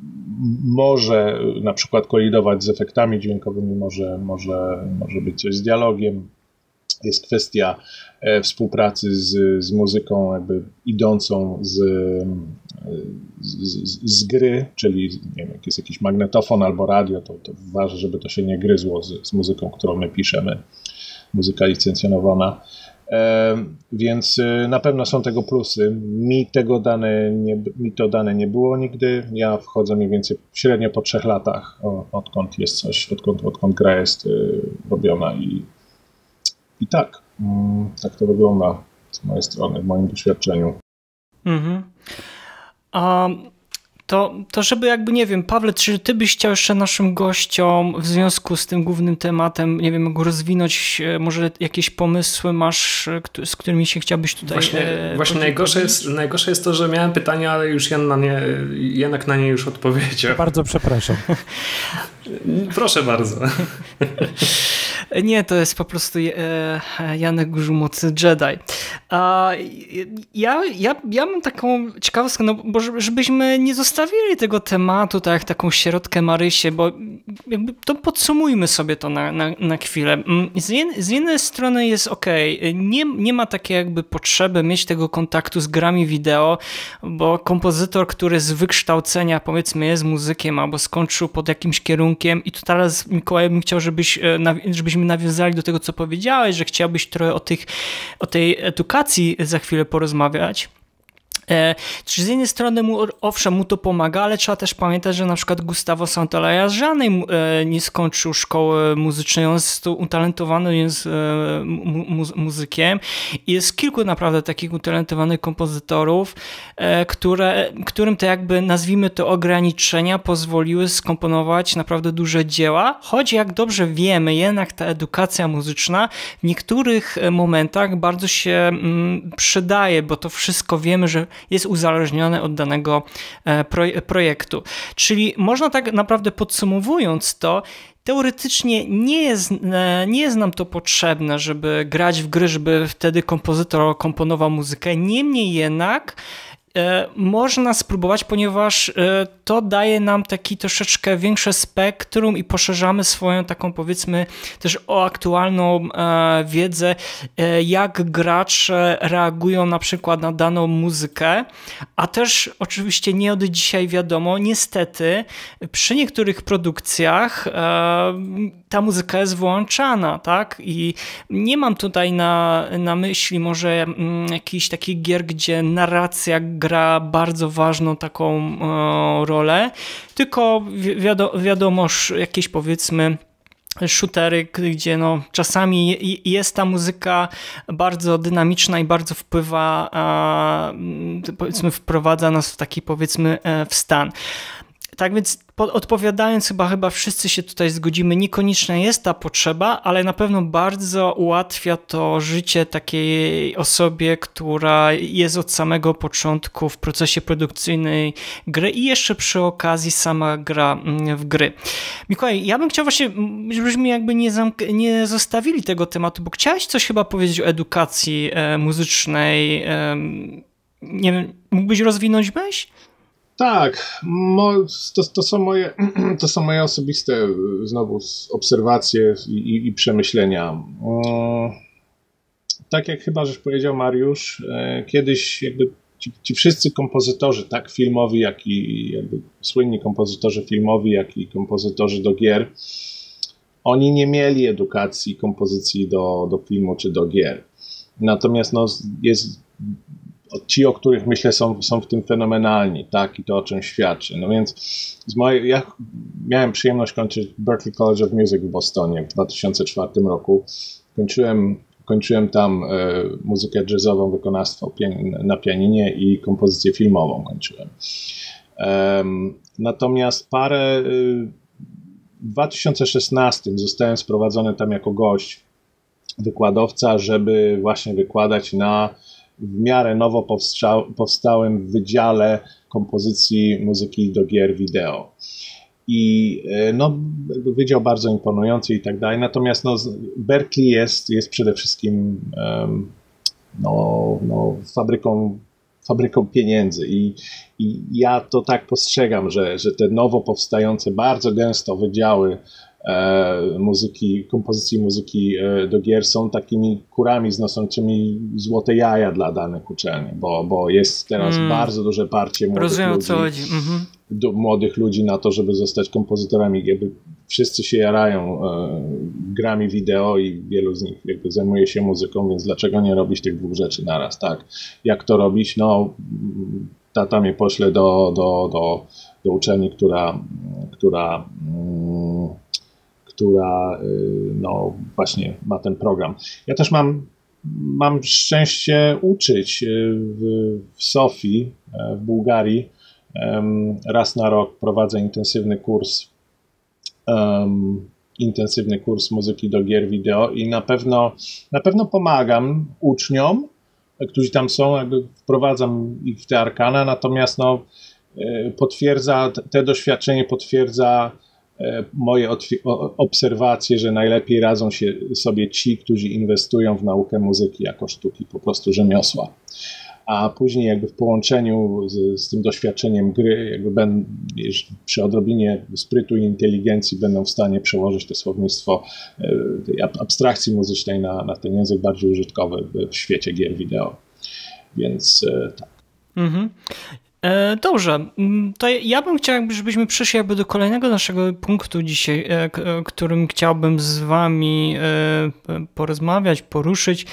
S7: może na przykład kolidować z efektami dźwiękowymi, może, może, może być coś z dialogiem. Jest kwestia współpracy z, z muzyką jakby idącą z, z, z gry, czyli nie wiem, jak jest jakiś magnetofon albo radio, to, to ważne, żeby to się nie gryzło z, z muzyką, którą my piszemy, muzyka licencjonowana. Więc na pewno są tego plusy. Mi tego dane nie, mi to dane nie było nigdy. Ja wchodzę mniej więcej średnio po trzech latach, odkąd jest coś, odkąd, odkąd gra jest robiona i, i tak, tak to wygląda z mojej strony, w moim doświadczeniu. Mhm.
S4: Um. To, to żeby jakby, nie wiem, Pawle, czy ty byś chciał jeszcze naszym gościom w związku z tym głównym tematem, nie wiem, rozwinąć, może jakieś pomysły masz, z którymi się chciałbyś tutaj...
S2: Właśnie, e, właśnie najgorsze, jest, najgorsze jest to, że miałem pytania, ale już Jan na nie, Janek na nie już odpowiedział.
S1: Bardzo przepraszam.
S2: Proszę bardzo.
S4: Nie, to jest po prostu Janek użył mocy Jedi. Ja, ja, ja mam taką ciekawostkę, no bo żebyśmy nie zostawili tego tematu tak jak taką sierotkę Marysię, bo jakby to podsumujmy sobie to na, na, na chwilę. Z, jed, z jednej strony jest okej, okay, nie, nie ma takiej jakby potrzeby mieć tego kontaktu z grami wideo, bo kompozytor, który z wykształcenia powiedzmy jest muzykiem albo skończył pod jakimś kierunkiem i tu teraz Mikołaj bym chciał, żebyś, żebyśmy nawiązali do tego, co powiedziałeś, że chciałbyś trochę o, tych, o tej edukacji za chwilę porozmawiać. E, czy z jednej strony mu, owszem, mu to pomaga, ale trzeba też pamiętać, że na przykład Gustavo Santaolalla żadnej e, nie skończył szkoły muzycznej, on jest utalentowany, jest e, mu, muzykiem i jest kilku naprawdę takich utalentowanych kompozytorów, e, które, którym te jakby, nazwijmy to, ograniczenia pozwoliły skomponować naprawdę duże dzieła, choć jak dobrze wiemy, jednak ta edukacja muzyczna w niektórych momentach bardzo się mm, przydaje, bo to wszystko wiemy, że jest uzależnione od danego projektu. Czyli można tak naprawdę podsumowując to, teoretycznie nie jest, nie jest nam to potrzebne, żeby grać w gry, żeby wtedy kompozytor komponował muzykę. Niemniej jednak można spróbować, ponieważ to daje nam taki troszeczkę większe spektrum i poszerzamy swoją taką, powiedzmy, też o aktualną wiedzę, jak gracze reagują na przykład na daną muzykę, a też oczywiście nie od dzisiaj wiadomo, niestety przy niektórych produkcjach ta muzyka jest włączana, tak? I nie mam tutaj na, na myśli może jakichś takich gier, gdzie narracja gra bardzo ważną taką e, rolę, tylko wi- wiado- wiadomo, jakieś powiedzmy shootery, gdzie no, czasami jest ta muzyka bardzo dynamiczna i bardzo wpływa, powiedzmy, wprowadza nas w taki, powiedzmy, w stan. Tak więc odpowiadając, chyba chyba wszyscy się tutaj zgodzimy, niekoniecznie jest ta potrzeba, ale na pewno bardzo ułatwia to życie takiej osobie, która jest od samego początku w procesie produkcyjnej gry i jeszcze przy okazji sama gra w gry. Mikołaj, ja bym chciał właśnie, żebyśmy jakby nie, zamk- nie zostawili tego tematu, bo chciałeś coś chyba powiedzieć o edukacji e, muzycznej. E, nie wiem, mógłbyś rozwinąć myśl?
S7: Tak, mo, to, to, są moje, to są moje osobiste znowu obserwacje i, i, i przemyślenia. Tak jak chyba żeś powiedział, Mariusz, kiedyś jakby ci, ci wszyscy kompozytorzy, tak filmowi, jak i jakby słynni kompozytorzy filmowi, jak i kompozytorzy do gier, oni nie mieli edukacji kompozycji do, do filmu czy do gier. Natomiast no, jest ci, o których myślę, są, są w tym fenomenalni, tak, i to o czym świadczy. No więc z mojej, ja miałem przyjemność kończyć Berklee College of Music w Bostonie w dwa tysiące czwartym roku. Kończyłem, kończyłem tam e, muzykę jazzową, wykonawstwo pian- na pianinie i kompozycję filmową kończyłem. E, natomiast parę w dwa tysiące szesnastym zostałem sprowadzony tam jako gość, wykładowca, żeby właśnie wykładać na w miarę nowo powstał, powstałym wydziale kompozycji muzyki do gier wideo. I no, wydział bardzo imponujący i tak dalej. Natomiast no, Berklee jest, jest przede wszystkim um, no, no, fabryką, fabryką pieniędzy. I, I ja to tak postrzegam, że, że te nowo powstające bardzo gęsto wydziały E, muzyki, kompozycji muzyki e, do gier są takimi kurami znoszącymi złote jaja dla danych uczelni, bo, bo jest teraz mm. bardzo duże parcie młodych
S4: Rozumiem,
S7: ludzi,
S4: co chodzi. Mm-hmm.
S7: do, młodych ludzi na to, żeby zostać kompozytorami. Jakby wszyscy się jarają e, grami wideo i wielu z nich jakby zajmuje się muzyką, więc dlaczego nie robić tych dwóch rzeczy naraz, tak? Jak to robić? No, tata mnie pośle do, do, do, do uczelni, która, która mm, która no, właśnie ma ten program. Ja też mam, mam szczęście uczyć w, w Sofii, w Bułgarii. Raz na rok prowadzę intensywny kurs um, intensywny kurs muzyki do gier wideo i na pewno, na pewno pomagam uczniom, którzy tam są, jakby wprowadzam ich w te arkana, natomiast no, potwierdza, te doświadczenie potwierdza moje obserwacje, że najlepiej radzą się sobie ci, którzy inwestują w naukę muzyki jako sztuki, po prostu rzemiosła. A później jakby w połączeniu z, z tym doświadczeniem gry, jakby ben, przy odrobinie sprytu i inteligencji będą w stanie przełożyć to słownictwo tej abstrakcji muzycznej na, na ten język bardziej użytkowy w świecie gier wideo. Więc tak. Mhm.
S4: Dobrze, to ja bym chciał, żebyśmy przeszli jakby do kolejnego naszego punktu dzisiaj, którym chciałbym z wami porozmawiać, poruszyć.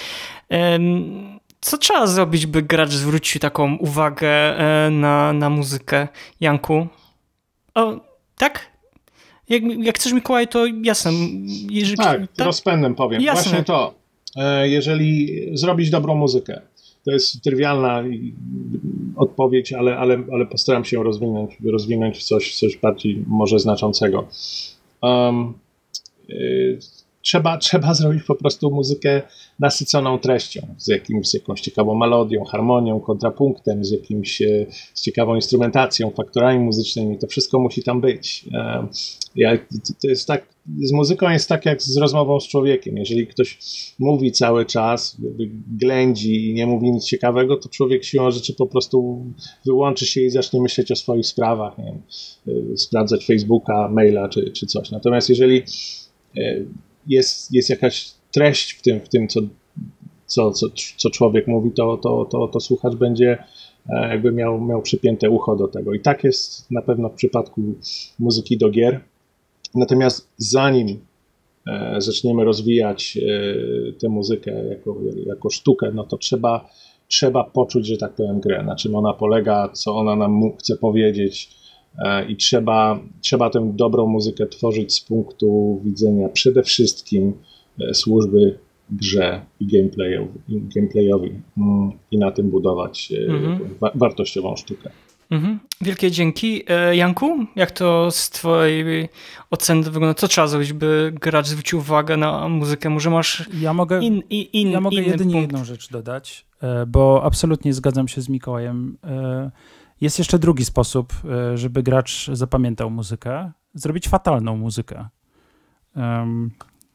S4: Co trzeba zrobić, by gracz zwrócił taką uwagę na, na muzykę? Janku? O, tak? Jak, jak chcesz, Mikołaj, to jasne.
S7: Jeżeli, tak, tak, rozpędem powiem. Jasne. Właśnie to. Jeżeli zrobić dobrą muzykę. To jest trywialna odpowiedź, ale, ale, ale postaram się rozwinąć, rozwinąć w coś, coś bardziej może znaczącego. Um, y, trzeba, trzeba zrobić po prostu muzykę nasyconą treścią, z, jakimś, z jakąś ciekawą melodią, harmonią, kontrapunktem, z jakimś, z ciekawą instrumentacją, faktorami muzycznymi. To wszystko musi tam być. Um, ja, to jest tak, z muzyką jest tak jak z rozmową z człowiekiem. Jeżeli ktoś mówi cały czas, ględzi i nie mówi nic ciekawego, to człowiek siłą rzeczy po prostu wyłączy się i zacznie myśleć o swoich sprawach, nie wiem, sprawdzać Facebooka, maila czy, czy coś. Natomiast jeżeli jest, jest jakaś treść w tym, w tym co, co, co, co człowiek mówi, to, to, to, to słuchacz będzie jakby miał, miał przypięte ucho do tego. I tak jest na pewno w przypadku muzyki do gier. Natomiast zanim e, zaczniemy rozwijać e, tę muzykę jako, jako sztukę, no to trzeba, trzeba poczuć, że tak powiem, grę, na czym ona polega, co ona nam chce powiedzieć, i trzeba, trzeba tę dobrą muzykę tworzyć z punktu widzenia przede wszystkim służby grze i gameplayowi, gameplayowi i na tym budować mhm. wa- wartościową sztukę.
S4: Mhm. Wielkie dzięki. Janku, jak to z twojej oceny wygląda? Co trzeba zrobić, by gracz zwrócił uwagę na muzykę? Może masz
S1: ja mogę,
S4: in, in, in,
S1: ja mogę
S4: inny
S1: jedynie
S4: punkt.
S1: jedną rzecz dodać, bo absolutnie zgadzam się z Mikołajem. Jest jeszcze drugi sposób, żeby gracz zapamiętał muzykę. Zrobić fatalną muzykę. Um,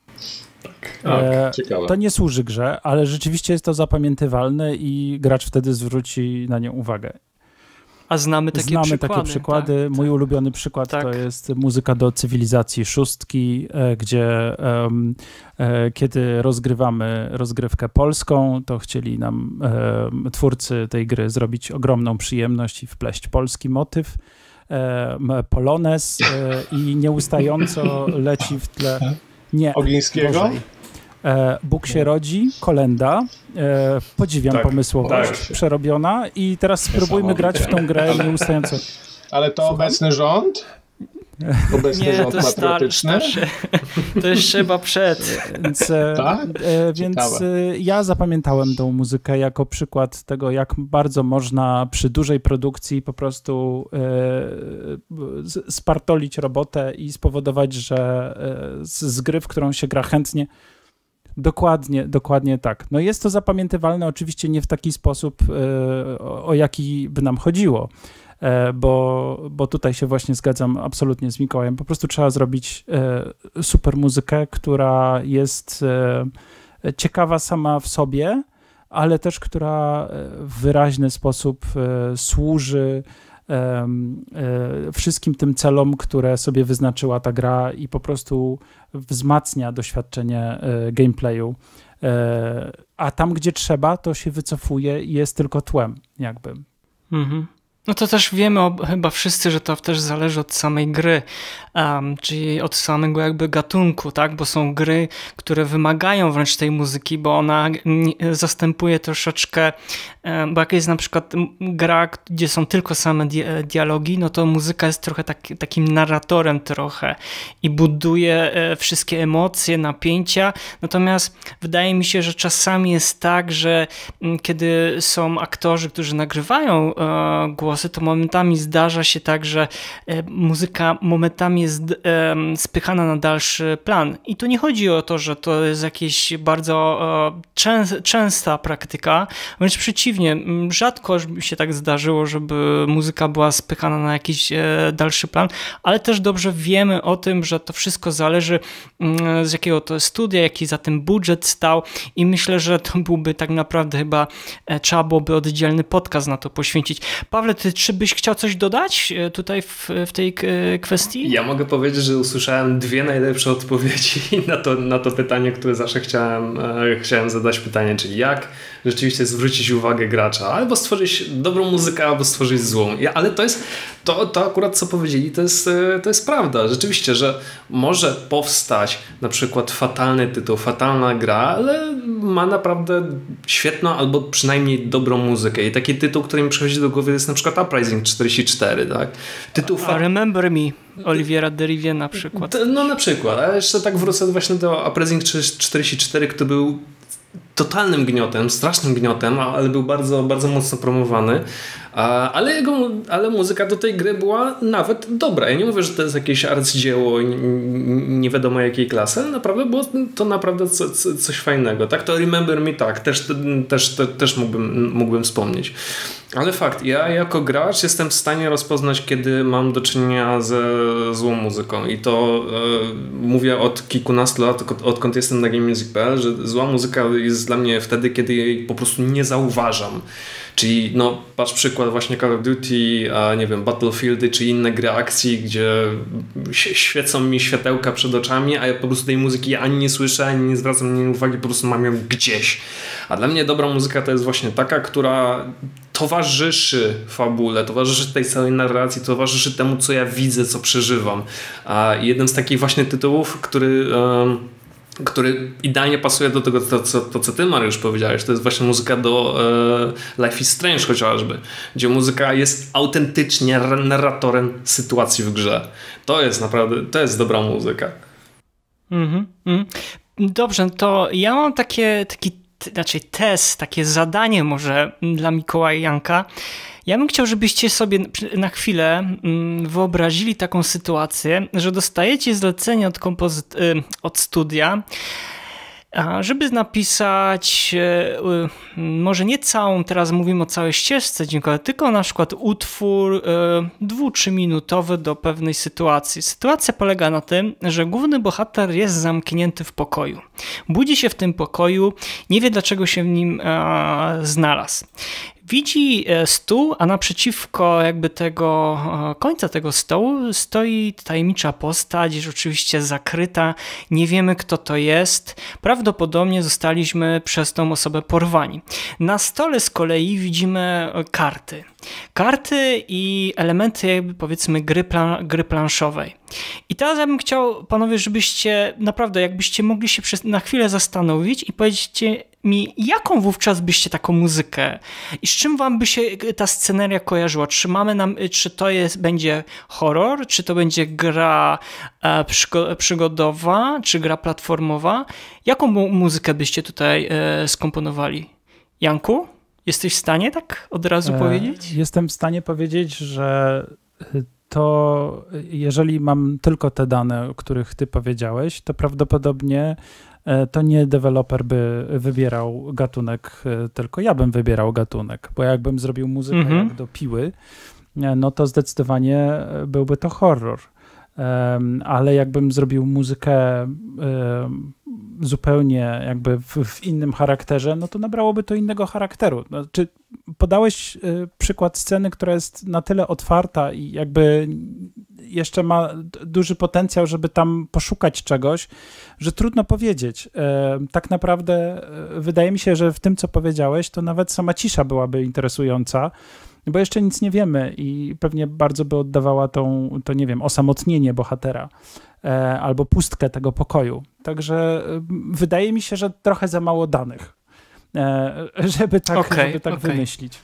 S7: tak, ciekawe.
S1: To nie służy grze, ale rzeczywiście jest to zapamiętywalne i gracz wtedy zwróci na nią uwagę.
S4: A znamy takie
S1: znamy
S4: przykłady.
S1: takie przykłady.
S4: Tak,
S1: Mój
S4: tak.
S1: ulubiony przykład
S4: tak.
S1: to jest muzyka do Cywilizacji szóstki, gdzie um, kiedy rozgrywamy rozgrywkę polską, to chcieli nam um, twórcy tej gry zrobić ogromną przyjemność i wpleść polski motyw. Um, polonez um, i nieustająco leci w tle... Nie,
S7: Ogińskiego?
S1: Bożej. Bóg się rodzi, kolenda. Podziwiam
S2: tak,
S1: pomysłowość
S2: tak.
S1: przerobiona i teraz spróbujmy grać w tą grę nieustająco.
S7: Ale to Słucham? Obecny rząd? Obecny
S4: Nie,
S7: rząd
S4: to jest
S7: patriotyczny?
S4: Star, to jest trzeba przed.
S1: Więc,
S7: tak?
S1: więc ja zapamiętałem tą muzykę jako przykład tego, jak bardzo można przy dużej produkcji po prostu spartolić robotę i spowodować, że z gry, w którą się gra chętnie, Dokładnie, dokładnie tak. No jest to zapamiętywalne oczywiście nie w taki sposób, o, o jaki by nam chodziło, bo, bo tutaj się właśnie zgadzam absolutnie z Mikołajem. Po prostu trzeba zrobić super muzykę, która jest ciekawa sama w sobie, ale też która w wyraźny sposób służy wszystkim tym celom, które sobie wyznaczyła ta gra i po prostu wzmacnia doświadczenie gameplayu. A tam, gdzie trzeba, to się wycofuje i jest tylko tłem, jakby.
S4: Mhm. No to też wiemy o, chyba wszyscy, że to też zależy od samej gry, um, czyli od samego jakby gatunku, tak? Bo są gry, które wymagają wręcz tej muzyki, bo ona zastępuje troszeczkę, um, bo jak jest na przykład gra, gdzie są tylko same di- dialogi, no to muzyka jest trochę tak, takim narratorem trochę i buduje e, wszystkie emocje, napięcia, natomiast wydaje mi się, że czasami jest tak, że m, kiedy są aktorzy, którzy nagrywają e, głos, to momentami zdarza się tak, że e, muzyka momentami jest e, spychana na dalszy plan. I tu nie chodzi o to, że to jest jakaś bardzo e, czę- częsta praktyka, wręcz przeciwnie, rzadko mi się tak zdarzyło, żeby muzyka była spychana na jakiś e, dalszy plan, ale też dobrze wiemy o tym, że to wszystko zależy mm, z jakiego to jest studia, jaki za tym budżet stał i myślę, że to byłby tak naprawdę chyba e, trzeba byłoby oddzielny podcast na to poświęcić. Pawle, ty czy byś chciał coś dodać tutaj w, w tej kwestii?
S2: Ja mogę powiedzieć, że usłyszałem dwie najlepsze odpowiedzi na to, na to pytanie, które zawsze chciałem, e, chciałem zadać pytanie, czyli jak rzeczywiście zwrócić uwagę gracza, albo stworzyć dobrą muzykę, albo stworzyć złą. Ja, ale to jest, to, to akurat co powiedzieli, to jest, to jest prawda. Rzeczywiście, że może powstać na przykład fatalny tytuł, fatalna gra, ale ma naprawdę świetną, albo przynajmniej dobrą muzykę. I taki tytuł, który mi przychodzi do głowy, jest na przykład Uprising czterdzieści cztery, tak? Tytuł
S4: fa- Remember Me, Oliviera Derivière na przykład.
S2: No na przykład, ale jeszcze tak wrócę właśnie do Uprising czterdzieści cztery, który był totalnym gniotem, strasznym gniotem, ale był bardzo, bardzo mocno promowany. Ale, jego, ale muzyka do tej gry była nawet dobra. Ja nie mówię, że to jest jakieś arcydzieło nie wiadomo jakiej klasy, ale naprawdę było to naprawdę co, co, coś fajnego. Tak, to Remember Me, tak, też, też, też, też mógłbym, mógłbym wspomnieć. Ale fakt, ja jako gracz jestem w stanie rozpoznać, kiedy mam do czynienia ze złą muzyką i to e, mówię od kilkunastu lat, od, odkąd jestem na GameMusic kropka p l, że zła muzyka jest dla mnie wtedy, kiedy jej po prostu nie zauważam. Czyli no, patrz przykład właśnie Call of Duty, a nie wiem, Battlefieldy czy inne gry akcji, gdzie świecą mi światełka przed oczami, a ja po prostu tej muzyki ani nie słyszę, ani nie zwracam na niej uwagi, po prostu mam ją gdzieś. A dla mnie dobra muzyka to jest właśnie taka, która towarzyszy fabule, towarzyszy tej całej narracji, towarzyszy temu, co ja widzę, co przeżywam. A jeden z takich właśnie tytułów, który... Um, który idealnie pasuje do tego, to, co, to, co ty, Mariusz, powiedziałeś. To jest właśnie muzyka do e, Life is Strange chociażby, gdzie muzyka jest autentycznie narratorem sytuacji w grze. To jest naprawdę, to jest dobra muzyka.
S4: Mm-hmm, mm. Dobrze, to ja mam takie, taki znaczy test, takie zadanie może dla Mikołaja Janka. Ja bym chciał, żebyście sobie na chwilę wyobrazili taką sytuację, że dostajecie zlecenie od, kompozy- od studia, żeby napisać może nie całą, teraz mówimy o całej ścieżce dźwiękowej, tylko na przykład utwór dwu, trzyminutowy do pewnej sytuacji. Sytuacja polega na tym, że główny bohater jest zamknięty w pokoju. Budzi się w tym pokoju, nie wie dlaczego się w nim znalazł. Widzi stół, a naprzeciwko jakby tego końca tego stołu stoi tajemnicza postać, jest oczywiście zakryta, nie wiemy kto to jest. Prawdopodobnie zostaliśmy przez tą osobę porwani. Na stole z kolei widzimy karty. Karty i elementy jakby powiedzmy gry, plan- gry planszowej. I teraz ja bym chciał, panowie, żebyście naprawdę jakbyście mogli się przez, na chwilę zastanowić i powiedzieć mi, jaką wówczas byście taką muzykę i z czym wam by się ta sceneria kojarzyła? Czy mamy nam, czy to jest, będzie horror, czy to będzie gra e, przygo- przygodowa, czy gra platformowa? Jaką mu- muzykę byście tutaj e, skomponowali? Janku, jesteś w stanie tak od razu e, powiedzieć?
S1: Jestem w stanie powiedzieć, że to jeżeli mam tylko te dane, o których ty powiedziałeś, to prawdopodobnie to nie deweloper by wybierał gatunek, tylko ja bym wybierał gatunek, bo jakbym zrobił muzykę mhm. jak do Piły, no to zdecydowanie byłby to horror. Ale jakbym zrobił muzykę zupełnie jakby w, w innym charakterze, no to nabrałoby to innego charakteru. Znaczy, podałeś przykład sceny, która jest na tyle otwarta i jakby jeszcze ma duży potencjał, żeby tam poszukać czegoś, że trudno powiedzieć. Tak naprawdę wydaje mi się, że w tym, co powiedziałeś, to nawet sama cisza byłaby interesująca, bo jeszcze nic nie wiemy i pewnie bardzo by oddawała tą, to nie wiem, osamotnienie bohatera e, albo pustkę tego pokoju. Także e, wydaje mi się, że trochę za mało danych, e, żeby tak, okay, żeby tak okay. wymyślić.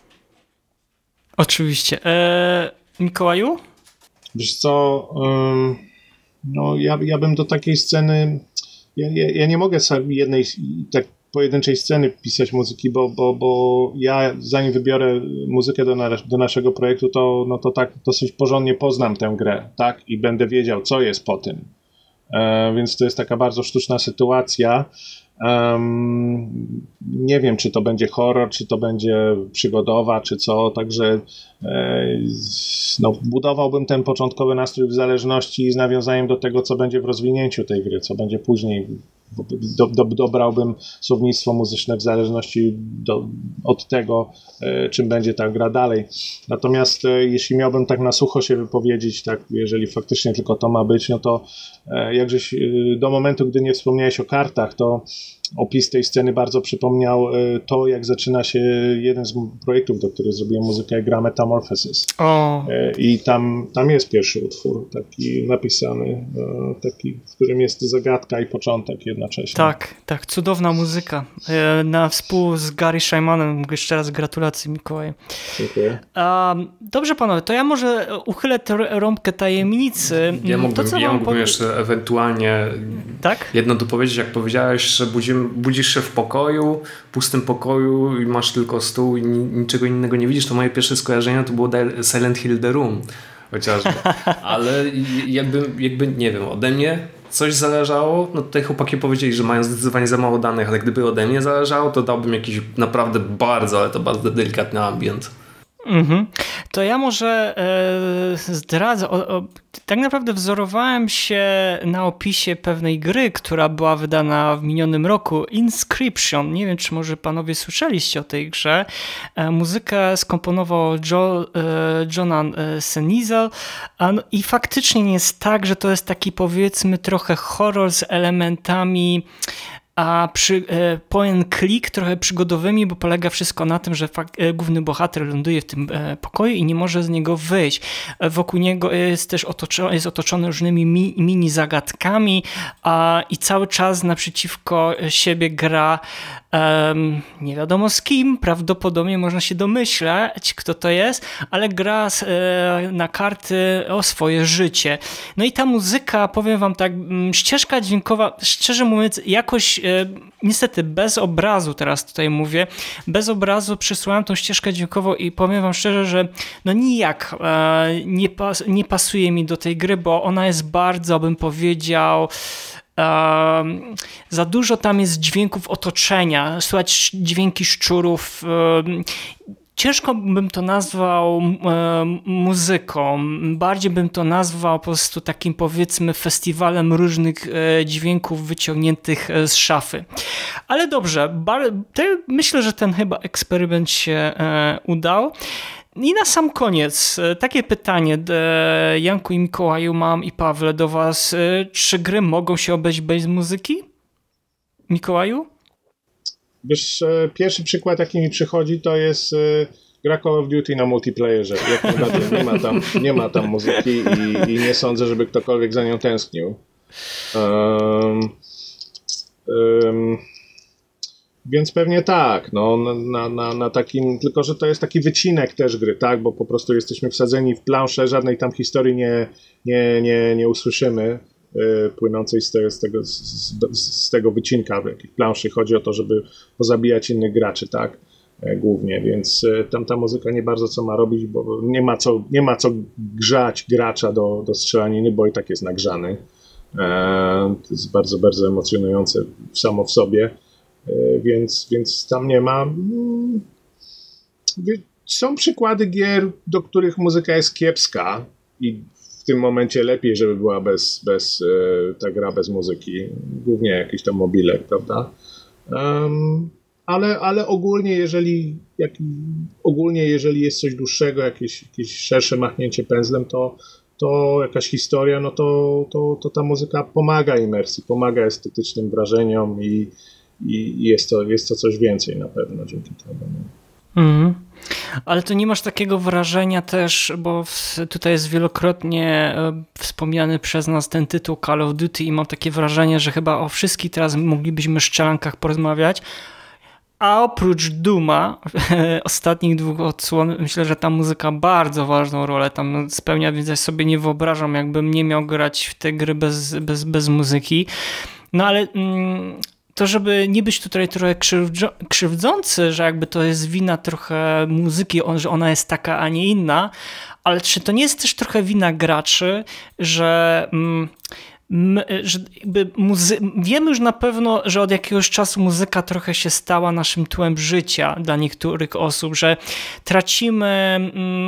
S4: Oczywiście. E, Mikołaju?
S7: Wiesz co, um, no ja, ja bym do takiej sceny, ja, ja, ja nie mogę sobie jednej tak pojedynczej sceny pisać muzyki, bo, bo, bo ja zanim wybiorę muzykę do, na, do naszego projektu, to, no to tak dosyć porządnie poznam tę grę, tak? I będę wiedział, co jest po tym. E, więc to jest taka bardzo sztuczna sytuacja. Um, nie wiem, czy to będzie horror, czy to będzie przygodowa, czy co, także e, no, budowałbym ten początkowy nastrój w zależności z nawiązaniem do tego, co będzie w rozwinięciu tej gry, co będzie później. Do, do, dobrałbym słownictwo muzyczne w zależności do, od tego, e, czym będzie ta gra dalej. Natomiast e, jeśli miałbym tak na sucho się wypowiedzieć, tak, jeżeli faktycznie tylko to ma być, no to e, jakżeś e, do momentu, gdy nie wspomniałeś o kartach, to opis tej sceny bardzo przypomniał e, to, jak zaczyna się jeden z projektów, do których zrobiłem muzykę, gra Metamorphosis.
S4: O.
S7: E, I tam, tam jest pierwszy utwór, taki napisany, e, taki, w którym jest zagadka i początek jednocześnie.
S4: Tak, tak, cudowna muzyka. E, na współ z Gary Shymanem. Jeszcze raz gratulacje, Mikołaj.
S7: Dziękuję.
S4: Um, dobrze, panowie, to ja może uchylę tę rąbkę tajemnicy.
S2: Ja mógłbym,
S4: to, co
S2: ja
S4: wam
S2: mógłbym
S4: powie...
S2: jeszcze ewentualnie
S4: tak?
S2: jedno dopowiedzieć, jak powiedziałeś, że budzimy, budzisz się w pokoju, pustym pokoju i masz tylko stół i niczego innego nie widzisz, to moje pierwsze skojarzenie to było Silent Hill The Room chociażby. Ale jakby, jakby, nie wiem, ode mnie coś zależało, no tutaj chłopaki powiedzieli, że mają zdecydowanie za mało danych, ale gdyby ode mnie zależało, to dałbym jakiś naprawdę bardzo, ale to bardzo delikatny ambient.
S4: Mhm. To ja może e, zdradzę. O, o, tak naprawdę wzorowałem się na opisie pewnej gry, która była wydana w minionym roku, Inscription. Nie wiem, czy może panowie słyszeliście o tej grze. E, muzykę skomponował jo, e, Jonan Senizel no, i faktycznie nie jest tak, że to jest taki powiedzmy trochę horror z elementami a przy, e, pełen klik trochę przygodowymi, bo polega wszystko na tym, że fakt, e, główny bohater ląduje w tym e, pokoju i nie może z niego wyjść. E, wokół niego jest też otoczony, jest otoczony różnymi mi, mini zagadkami a, i cały czas naprzeciwko siebie gra Um, nie wiadomo z kim, prawdopodobnie można się domyślać, kto to jest, ale gra e, na karty o swoje życie. No i ta muzyka, powiem wam tak, ścieżka dźwiękowa, szczerze mówiąc, jakoś e, niestety bez obrazu teraz tutaj mówię, bez obrazu przesłuchałem tą ścieżkę dźwiękową i powiem wam szczerze, że no nijak e, nie, pas, nie pasuje mi do tej gry, bo ona jest bardzo, bym powiedział, Um, za dużo tam jest dźwięków otoczenia, słychać dźwięki szczurów. Um, ciężko bym to nazwał um, muzyką, bardziej bym to nazwał po prostu takim, powiedzmy, festiwalem różnych e, dźwięków wyciągniętych z szafy. Ale dobrze, bar- te, myślę, że ten chyba eksperyment się e, udał. I na sam koniec takie pytanie, Janku i Mikołaju, mam i Pawle do was. Czy gry mogą się obejść bez muzyki? Mikołaju?
S7: Wiesz, pierwszy przykład, jaki mi przychodzi, to jest gra Call of Duty na multiplayerze. Jak najbardziej nie ma tam, nie ma tam muzyki i, i nie sądzę, żeby ktokolwiek za nią tęsknił. Um, um, Więc pewnie tak, no, na, na, na takim, tylko że to jest taki wycinek też gry, tak, bo po prostu jesteśmy wsadzeni w planszę, żadnej tam historii nie, nie, nie, nie usłyszymy y, płynącej z, te, z, tego, z, z tego wycinka w jakiej planszy. Chodzi o to, żeby pozabijać innych graczy, tak, y, głównie, więc y, tam ta muzyka nie bardzo co ma robić, bo nie ma co, nie ma co grzać gracza do, do strzelaniny, bo i tak jest nagrzany. Y, to jest bardzo, bardzo emocjonujące samo w sobie. Więc, więc tam nie ma. Są przykłady gier, do których muzyka jest kiepska i w tym momencie lepiej, żeby była bez, bez ta gra bez muzyki. Głównie jakiś tam mobilek, prawda? Um, ale, ale ogólnie, jeżeli jak, ogólnie, jeżeli jest coś dłuższego, jakieś, jakieś szersze machnięcie pędzlem, to, to jakaś historia, no to, to, to ta muzyka pomaga imersji, pomaga estetycznym wrażeniom i I jest to, jest to coś więcej na pewno dzięki temu.
S4: Mm. Ale to nie masz takiego wrażenia też, bo w, tutaj jest wielokrotnie wspomniany przez nas ten tytuł Call of Duty i mam takie wrażenie, że chyba o wszystkich teraz moglibyśmy w szczelankach porozmawiać, a oprócz Duma, ostatnich dwóch odsłon, myślę, że ta muzyka bardzo ważną rolę tam spełnia, więc ja sobie nie wyobrażam, jakbym nie miał grać w te gry bez, bez, bez muzyki. No ale... Mm, to żeby nie być tutaj trochę krzywdzący, że jakby to jest wina trochę muzyki, że ona jest taka, a nie inna, ale czy to nie jest też trochę wina graczy, że, że jakby muzy- wiemy już na pewno, że od jakiegoś czasu muzyka trochę się stała naszym tłem życia dla niektórych osób, że tracimy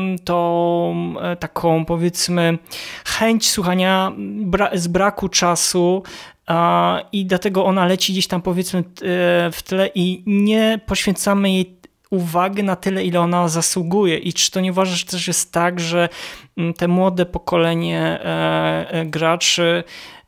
S4: tą taką, powiedzmy, chęć słuchania bra- z braku czasu, i dlatego ona leci gdzieś tam, powiedzmy, w tle i nie poświęcamy jej uwagi na tyle, ile ona zasługuje. I czy to nie uważasz, że też jest tak, że te młode pokolenie graczy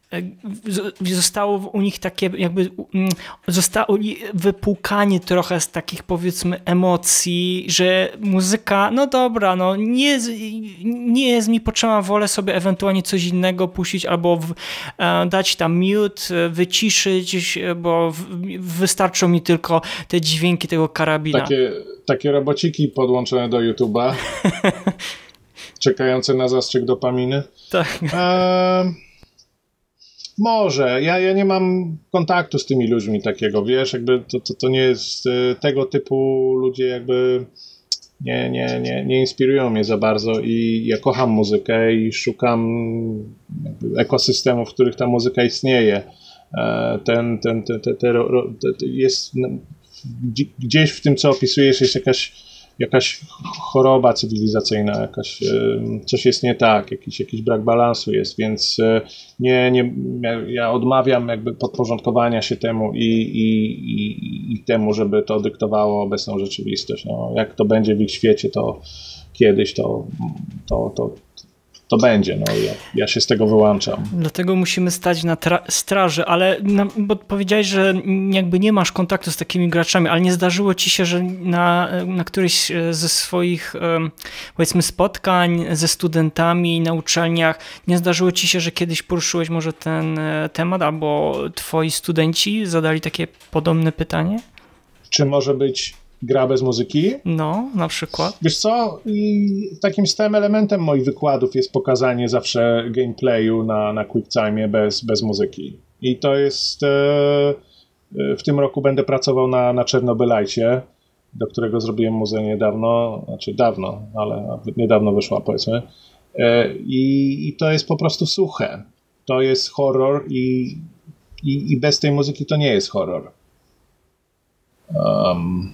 S4: zostało u nich takie jakby zostało wypłukanie trochę z takich, powiedzmy, emocji, że muzyka, no dobra, no nie jest, nie jest mi potrzebna, wolę sobie ewentualnie coś innego puścić albo w, dać tam mute, wyciszyć, bo w, wystarczą mi tylko te dźwięki tego karabina.
S7: Takie, takie robociki podłączone do YouTube'a czekające na zastrzyk dopaminy.
S4: Tak.
S7: Um... Może. Ja, ja nie mam kontaktu z tymi ludźmi takiego, wiesz, jakby to, to, to nie jest tego typu ludzie, jakby nie, nie, nie, nie inspirują mnie za bardzo i ja kocham muzykę i szukam ekosystemów, w których ta muzyka istnieje. Ten, ten, ten, ten, ten jest gdzieś w tym, co opisujesz, jest jakaś jakaś choroba cywilizacyjna, jakaś, coś jest nie tak, jakiś, jakiś brak balansu jest, więc nie, nie, ja odmawiam jakby podporządkowania się temu i, i, i, i temu, żeby to dyktowało obecną rzeczywistość. No, jak to będzie w ich świecie, to kiedyś to, to, to to będzie. No, ja, ja się z tego wyłączam.
S4: Dlatego musimy stać na straży, ale na, bo powiedziałeś, że jakby nie masz kontaktu z takimi graczami, ale nie zdarzyło ci się, że na, na któryś ze swoich powiedzmy spotkań ze studentami na uczelniach nie zdarzyło ci się, że kiedyś poruszyłeś może ten temat, albo twoi studenci zadali takie podobne pytanie? Czy
S7: może być gra bez muzyki?
S4: No, na przykład.
S7: Wiesz co, i takim stałym elementem moich wykładów jest pokazanie zawsze gameplayu na, na QuickTime bez, bez muzyki. I to jest... E, w tym roku będę pracował na, na Czernobylajcie, do którego zrobiłem muzykę niedawno, znaczy dawno, ale niedawno wyszła, powiedzmy. E, i, I to jest po prostu suche. To jest horror i, i, i bez tej muzyki to nie jest horror. Um,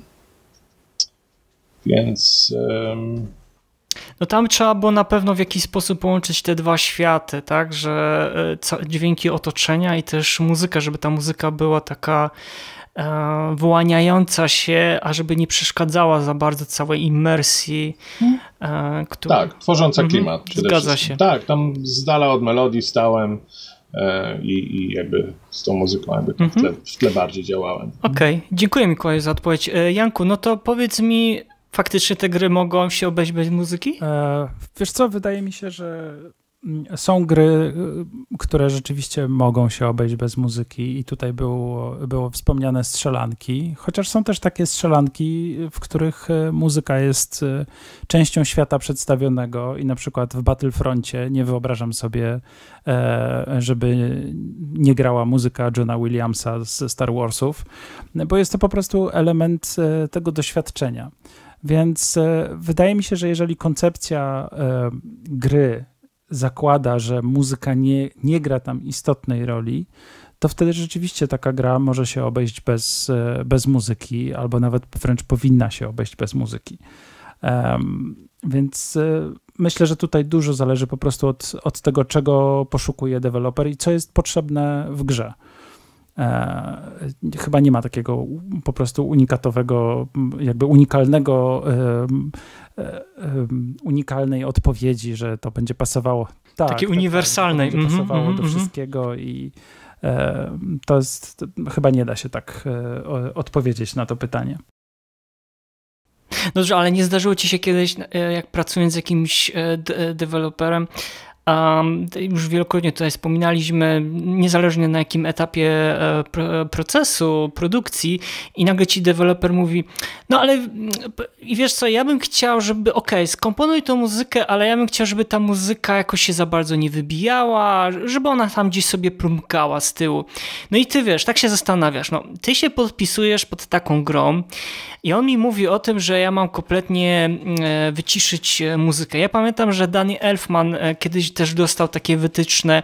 S7: Więc... Um...
S4: No tam trzeba było na pewno w jakiś sposób połączyć te dwa światy, tak, że dźwięki otoczenia i też muzyka, żeby ta muzyka była taka e, wyłaniająca się, a żeby nie przeszkadzała za bardzo całej imersji. E, który...
S7: Tak, tworząca klimat.
S4: Mhm, zgadza się.
S7: Tak, tam z dala od melodii stałem e, i, i jakby z tą muzyką jakby w, tle, w tle bardziej działałem.
S4: Okej, okay. Dziękuję Mikołaju za odpowiedź. Janku, no to powiedz mi, faktycznie te gry mogą się obejść bez muzyki?
S1: E, wiesz co, wydaje mi się, że są gry, które rzeczywiście mogą się obejść bez muzyki i tutaj było, było wspomniane strzelanki, chociaż są też takie strzelanki, w których muzyka jest częścią świata przedstawionego i na przykład w Battlefroncie nie wyobrażam sobie, żeby nie grała muzyka Johna Williamsa z Star Warsów, bo jest to po prostu element tego doświadczenia. Więc wydaje mi się, że jeżeli koncepcja gry zakłada, że muzyka nie, nie gra tam istotnej roli, to wtedy rzeczywiście taka gra może się obejść bez, bez muzyki, albo nawet wręcz powinna się obejść bez muzyki. Um, więc myślę, że tutaj dużo zależy po prostu od, od tego, czego poszukuje deweloper i co jest potrzebne w grze. E, chyba nie ma takiego po prostu unikatowego, jakby unikalnego, e, e, unikalnej odpowiedzi, że to będzie pasowało. Tak,
S4: Takiej
S1: tak,
S4: uniwersalnej.
S1: Tak, będzie pasowało
S4: mm-hmm,
S1: do
S4: mm-hmm.
S1: wszystkiego i e, to jest, chyba nie da się tak e, odpowiedzieć na to pytanie.
S4: Dobrze, ale nie zdarzyło ci się kiedyś, jak pracując z jakimś de- deweloperem, Um, już wielokrotnie tutaj wspominaliśmy, niezależnie na jakim etapie e, pro, procesu, produkcji i nagle ci deweloper mówi, no ale i wiesz co, ja bym chciał, żeby okej, okay, skomponuj tą muzykę, ale ja bym chciał, żeby ta muzyka jakoś się za bardzo nie wybijała, żeby ona tam gdzieś sobie plumkała z tyłu. No i ty wiesz, tak się zastanawiasz, no ty się podpisujesz pod taką grą i on mi mówi o tym, że ja mam kompletnie e, wyciszyć muzykę. Ja pamiętam, że Danny Elfman e, kiedyś też dostał takie wytyczne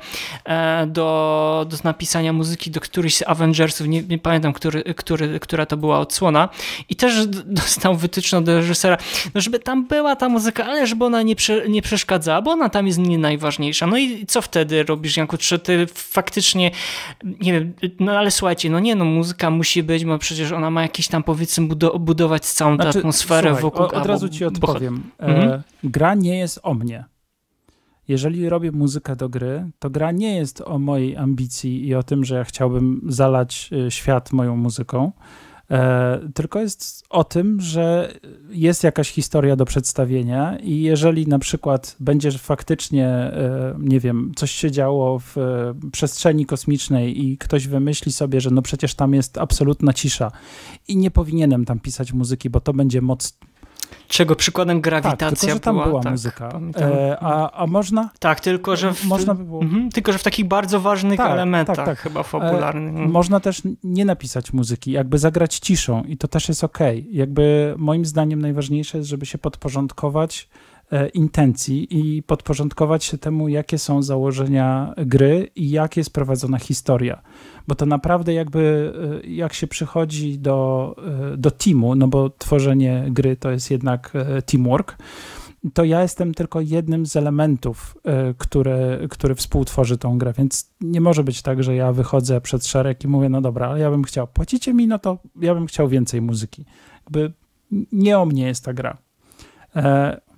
S4: do, do napisania muzyki do którychś z Avengersów, nie, nie pamiętam, który, który, która to była odsłona i też dostał wytyczne do reżysera, no żeby tam była ta muzyka, ale żeby ona nie, prze, nie przeszkadzała, bo ona tam jest nie najważniejsza. No i co wtedy robisz, Janku? Czy ty faktycznie, nie wiem, no ale słuchajcie, no nie no, muzyka musi być, bo przecież ona ma jakieś tam powiedzmy budować całą tę znaczy, atmosferę
S1: słuchaj,
S4: wokół.
S1: Od razu ci odpowiem.
S4: Bo... Mhm.
S1: Gra nie jest o mnie. Jeżeli robię muzykę do gry, to gra nie jest o mojej ambicji i o tym, że ja chciałbym zalać świat moją muzyką, e, tylko jest o tym, że jest jakaś historia do przedstawienia i jeżeli na przykład będzie faktycznie, e, nie wiem, coś się działo w e, przestrzeni kosmicznej i ktoś wymyśli sobie, że no przecież tam jest absolutna cisza i nie powinienem tam pisać muzyki, bo to będzie moc...
S4: Czego przykładem Grawitacja
S1: tak, tylko, że tam
S4: była,
S1: była
S4: tak,
S1: muzyka. E, a, a można?
S4: Tak, tylko że, w,
S1: można by było...
S4: mhm, tylko że w takich bardzo ważnych tak, elementach tak, tak. chyba fabularnych.
S1: E, można też nie napisać muzyki, jakby zagrać ciszą i to też jest okej. Okay. Jakby moim zdaniem najważniejsze jest, żeby się podporządkować e, intencji i podporządkować się temu, jakie są założenia gry i jak jest prowadzona historia. Bo to naprawdę jakby jak się przychodzi do, do teamu, no bo tworzenie gry to jest jednak teamwork, to ja jestem tylko jednym z elementów, który, który współtworzy tą grę, więc nie może być tak, że ja wychodzę przed szereg i mówię, no dobra, ale ja bym chciał, płacicie mi, no to ja bym chciał więcej muzyki. Jakby nie o mnie jest ta gra.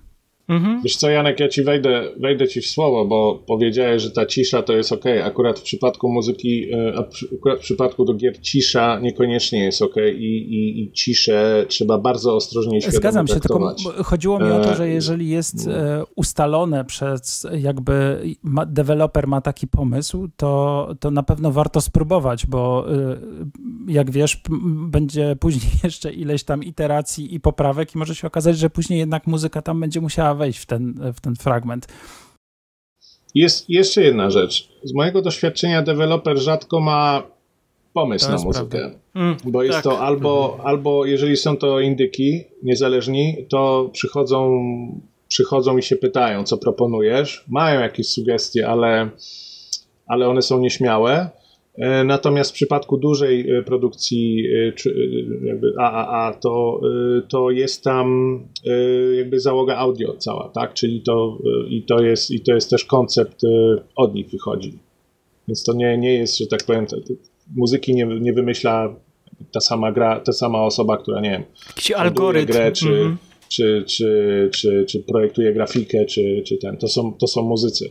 S7: Mhm. Wiesz co, Janek, ja ci wejdę, wejdę ci w słowo, bo powiedziałeś, że ta cisza to jest okej. Okay. Akurat w przypadku muzyki, akurat w przypadku do gier cisza niekoniecznie jest okej okay. I, i, i ciszę trzeba bardzo ostrożnie i świadomie
S1: Zgadzam się,
S7: traktować.
S1: tylko chodziło mi o to, że jeżeli jest ustalone przez jakby ma, deweloper ma taki pomysł, to, to na pewno warto spróbować, bo jak wiesz, będzie później jeszcze ileś tam iteracji i poprawek i może się okazać, że później jednak muzyka tam będzie musiała wejść w ten, w ten fragment.
S7: Jest jeszcze jedna rzecz. Z mojego doświadczenia deweloper rzadko ma pomysł na muzykę. Mm, bo jest tak. to albo, albo jeżeli są to indyki niezależni, to przychodzą, przychodzą i się pytają, co proponujesz. Mają jakieś sugestie, ale, ale one są nieśmiałe. Natomiast w przypadku dużej produkcji jakby A A A to, to jest tam jakby załoga audio cała, tak? Czyli to i to jest, i to jest też koncept od nich wychodzi. Więc to nie, nie jest, że tak powiem, te, te muzyki nie, nie wymyśla ta sama gra, ta sama osoba, która nie wiem,
S4: jakiś algorytm
S7: grę, czy, mm-hmm. czy, czy, czy, czy projektuje grafikę, czy, czy ten. To są, to są muzycy.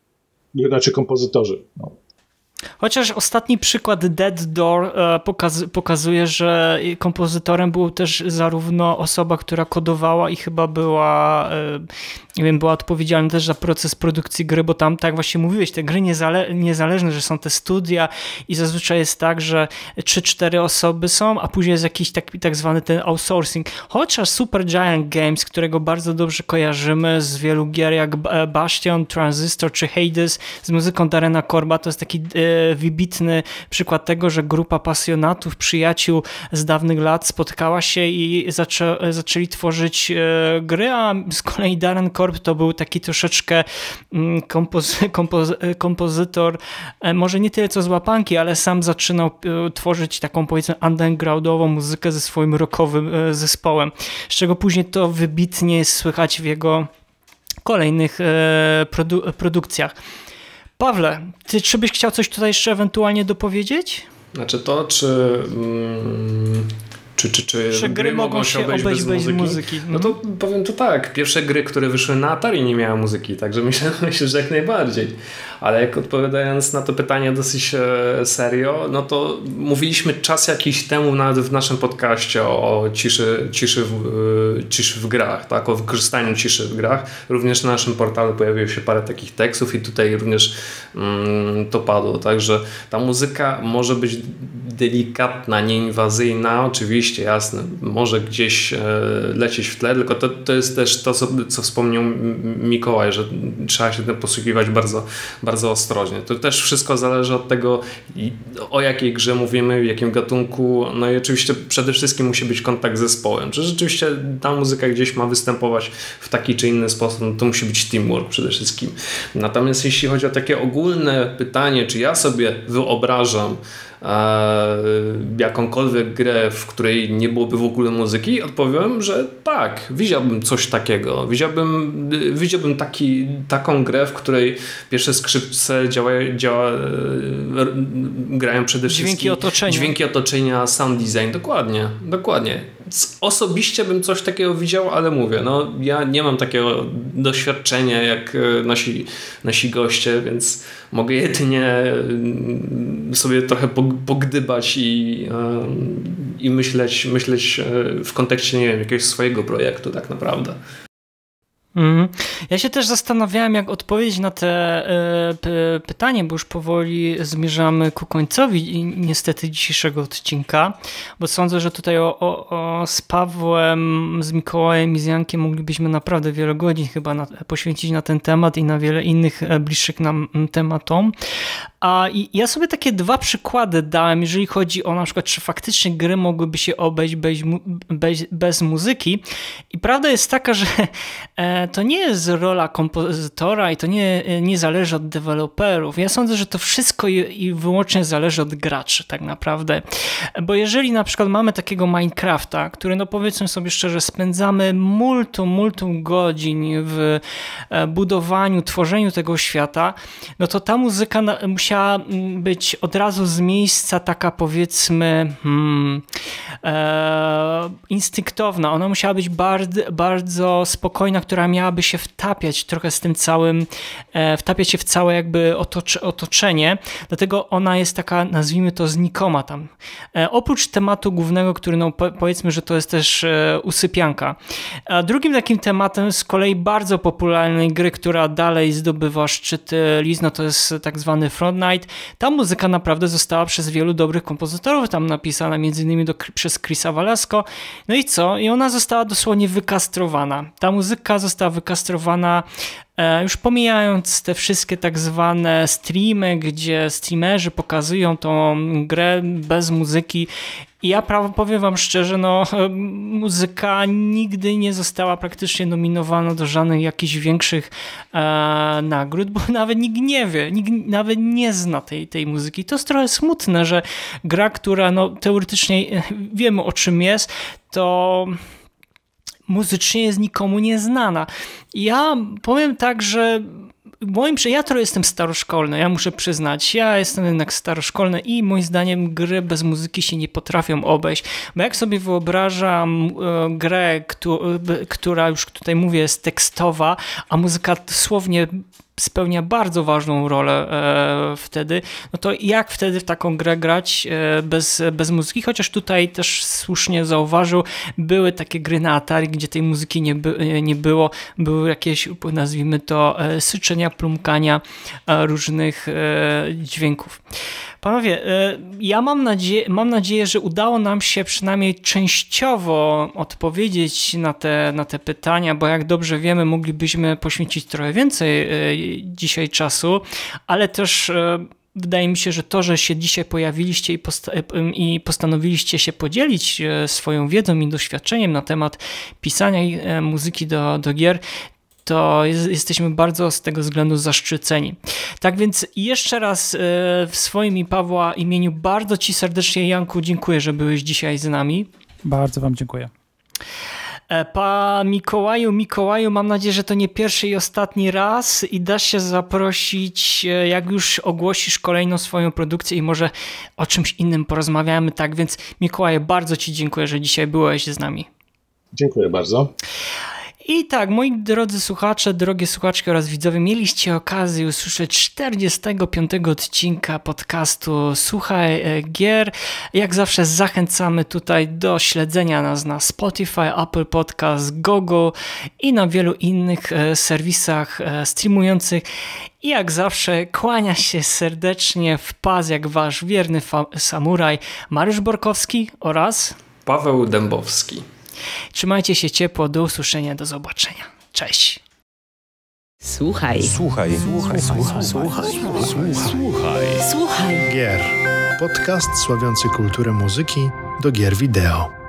S7: Znaczy kompozytorzy. No.
S4: Chociaż ostatni przykład Dead Door pokaz, pokazuje, że kompozytorem był też zarówno osoba, która kodowała i chyba była, nie wiem, była odpowiedzialna też za proces produkcji gry, bo tam, tak właśnie mówiłeś, te gry niezale, niezależne, że są te studia i zazwyczaj jest tak, że trzy cztery osoby są, a później jest jakiś taki tak zwany ten outsourcing. Chociaż Supergiant Games, którego bardzo dobrze kojarzymy z wielu gier jak Bastion, Transistor czy Hades z muzyką Darrena Korba, to jest taki wybitny przykład tego, że grupa pasjonatów, przyjaciół z dawnych lat spotkała się i zaczę, zaczęli tworzyć e, gry, a z kolei Darren Korb to był taki troszeczkę mm, kompozy, kompozy, kompozytor, e, może nie tyle co z łapanki, ale sam zaczynał e, tworzyć taką, powiedzmy, undergroundową muzykę ze swoim rockowym e, zespołem, z czego później to wybitnie jest słychać w jego kolejnych e, produ- produkcjach. Pawle, ty czy byś chciał coś tutaj jeszcze ewentualnie dopowiedzieć?
S2: Znaczy to, czy... Mm, czy, czy, czy,
S4: czy gry, gry mogą się obejść bez, bez muzyki? muzyki?
S2: No to powiem to tak, pierwsze gry, które wyszły na Atari nie miały muzyki, także myślę, myślę, że jak najbardziej. Ale jak odpowiadając na to pytanie dosyć serio, no to mówiliśmy czas jakiś temu nawet w naszym podcaście o ciszy, ciszy, w, ciszy w grach, tak? O wykorzystaniu ciszy w grach. Również na naszym portalu pojawiło się parę takich tekstów i tutaj również mm, to padło. Także ta muzyka może być delikatna, nieinwazyjna, oczywiście, jasne, może gdzieś e, lecieć w tle, tylko to, to jest też to, co, co wspomniał Mikołaj, że trzeba się tym posługiwać bardzo, bardzo ostrożnie. To też wszystko zależy od tego, o jakiej grze mówimy, w jakim gatunku, no i oczywiście przede wszystkim musi być kontakt z zespołem. Czy rzeczywiście ta muzyka gdzieś ma występować w taki czy inny sposób, no to musi być teamwork przede wszystkim. Natomiast jeśli chodzi o takie ogólne pytanie, czy ja sobie wyobrażam jakąkolwiek grę, w której nie byłoby w ogóle muzyki, odpowiem, że tak, widziałbym coś takiego. Widziałbym, widziałbym taki, taką grę, w której pierwsze skrzypce działa, działa, grają przede wszystkim
S4: dźwięki otoczenia.
S2: Dźwięki otoczenia, sound design, dokładnie, dokładnie. Osobiście bym coś takiego widział, ale mówię, no ja nie mam takiego doświadczenia jak nasi, nasi goście, więc mogę jedynie sobie trochę pogdybać i, i myśleć, myśleć w kontekście, nie wiem, jakiegoś swojego projektu tak naprawdę.
S4: Mm. Ja się też zastanawiałem, jak odpowiedzieć na te y, p- pytanie, bo już powoli zmierzamy ku końcowi niestety dzisiejszego odcinka, bo sądzę, że tutaj o, o, o z Pawłem, z Mikołajem i z Jankiem moglibyśmy naprawdę wiele godzin chyba na, poświęcić na ten temat i na wiele innych bliższych nam tematom. A i ja sobie takie dwa przykłady dałem, jeżeli chodzi o na przykład, czy faktycznie gry mogłyby się obejść bez, bez, bez muzyki. I prawda jest taka, że to nie jest rola kompozytora i to nie, nie zależy od deweloperów. Ja sądzę, że to wszystko i, i wyłącznie zależy od graczy tak naprawdę. Bo jeżeli na przykład mamy takiego Minecrafta, który, no powiedzmy sobie szczerze, spędzamy multum, multum godzin w budowaniu, tworzeniu tego świata, no to ta muzyka na, musiała musiała być od razu z miejsca taka, powiedzmy, hmm, e, instynktowna. Ona musiała być bardzo, bardzo spokojna, która miałaby się wtapiać trochę z tym całym, e, wtapiać się w całe jakby otocz, otoczenie. Dlatego ona jest taka, nazwijmy to, znikoma tam. E, oprócz tematu głównego, który no, po, powiedzmy, że to jest też e, usypianka. A drugim takim tematem z kolei bardzo popularnej gry, która dalej zdobywa szczyty list, no to jest tak zwany Front Night. Ta muzyka naprawdę została przez wielu dobrych kompozytorów tam napisana, między innymi do, przez Chrisa Valesco. No i co? I ona została dosłownie wykastrowana. Ta muzyka została wykastrowana e, już pomijając te wszystkie tak zwane streamy, gdzie streamerzy pokazują tą grę bez muzyki. I ja prawo powiem wam szczerze, no muzyka nigdy nie została praktycznie nominowana do żadnych jakichś większych e, nagród, bo nawet nikt nie wie, nikt nawet nie zna tej, tej muzyki. To jest trochę smutne, że gra, która no, teoretycznie wiemy o czym jest, to muzycznie jest nikomu nieznana. Ja powiem tak, że moim, ja trochę jestem staroszkolny, ja muszę przyznać, ja jestem jednak staroszkolny i moim zdaniem gry bez muzyki się nie potrafią obejść, bo jak sobie wyobrażam e, grę, ktu, e, która już tutaj mówię jest tekstowa, a muzyka dosłownie spełnia bardzo ważną rolę e, wtedy, no to jak wtedy w taką grę grać e, bez, bez muzyki, chociaż tutaj też słusznie zauważył, były takie gry na Atari, gdzie tej muzyki nie, by, nie było, były jakieś, nazwijmy to, e, syczenia, plumkania e, różnych e, dźwięków. Panowie, e, ja mam nadzieję, mam nadzieję, że udało nam się przynajmniej częściowo odpowiedzieć na te, na te pytania, bo jak dobrze wiemy, moglibyśmy poświęcić trochę więcej e, dzisiaj czasu, ale też e, wydaje mi się, że to, że się dzisiaj pojawiliście i, posta i postanowiliście się podzielić e, swoją wiedzą i doświadczeniem na temat pisania e, muzyki do, do gier, to jest, jesteśmy bardzo z tego względu zaszczyceni. Tak więc jeszcze raz e, w swoim i Pawła imieniu bardzo ci serdecznie, Janku, dziękuję, że byłeś dzisiaj z nami.
S1: Bardzo wam dziękuję.
S4: Pa Mikołaju, Mikołaju, mam nadzieję, że to nie pierwszy i ostatni raz i dasz się zaprosić, jak już ogłosisz kolejną swoją produkcję i może o czymś innym porozmawiamy. Tak więc Mikołaju, bardzo ci dziękuję, że dzisiaj byłeś z nami.
S7: Dziękuję bardzo.
S4: I tak, moi drodzy słuchacze, drogie słuchaczki oraz widzowie, mieliście okazję usłyszeć czterdziestego piątego odcinka podcastu Słuchaj Gier. Jak zawsze zachęcamy tutaj do śledzenia nas na Spotify, Apple Podcast, Google i na wielu innych serwisach streamujących. I jak zawsze kłania się serdecznie w pas jak wasz wierny samuraj Mariusz Borkowski oraz
S2: Paweł Dębowski.
S4: Trzymajcie się ciepło, do usłyszenia, do zobaczenia. Cześć.
S5: Słuchaj.
S3: Słuchaj. Słuchaj. Słuchaj. Słuchaj. Słuchaj.
S5: Słuchaj.
S3: Gier. Podcast sławiący kulturę muzyki do gier wideo.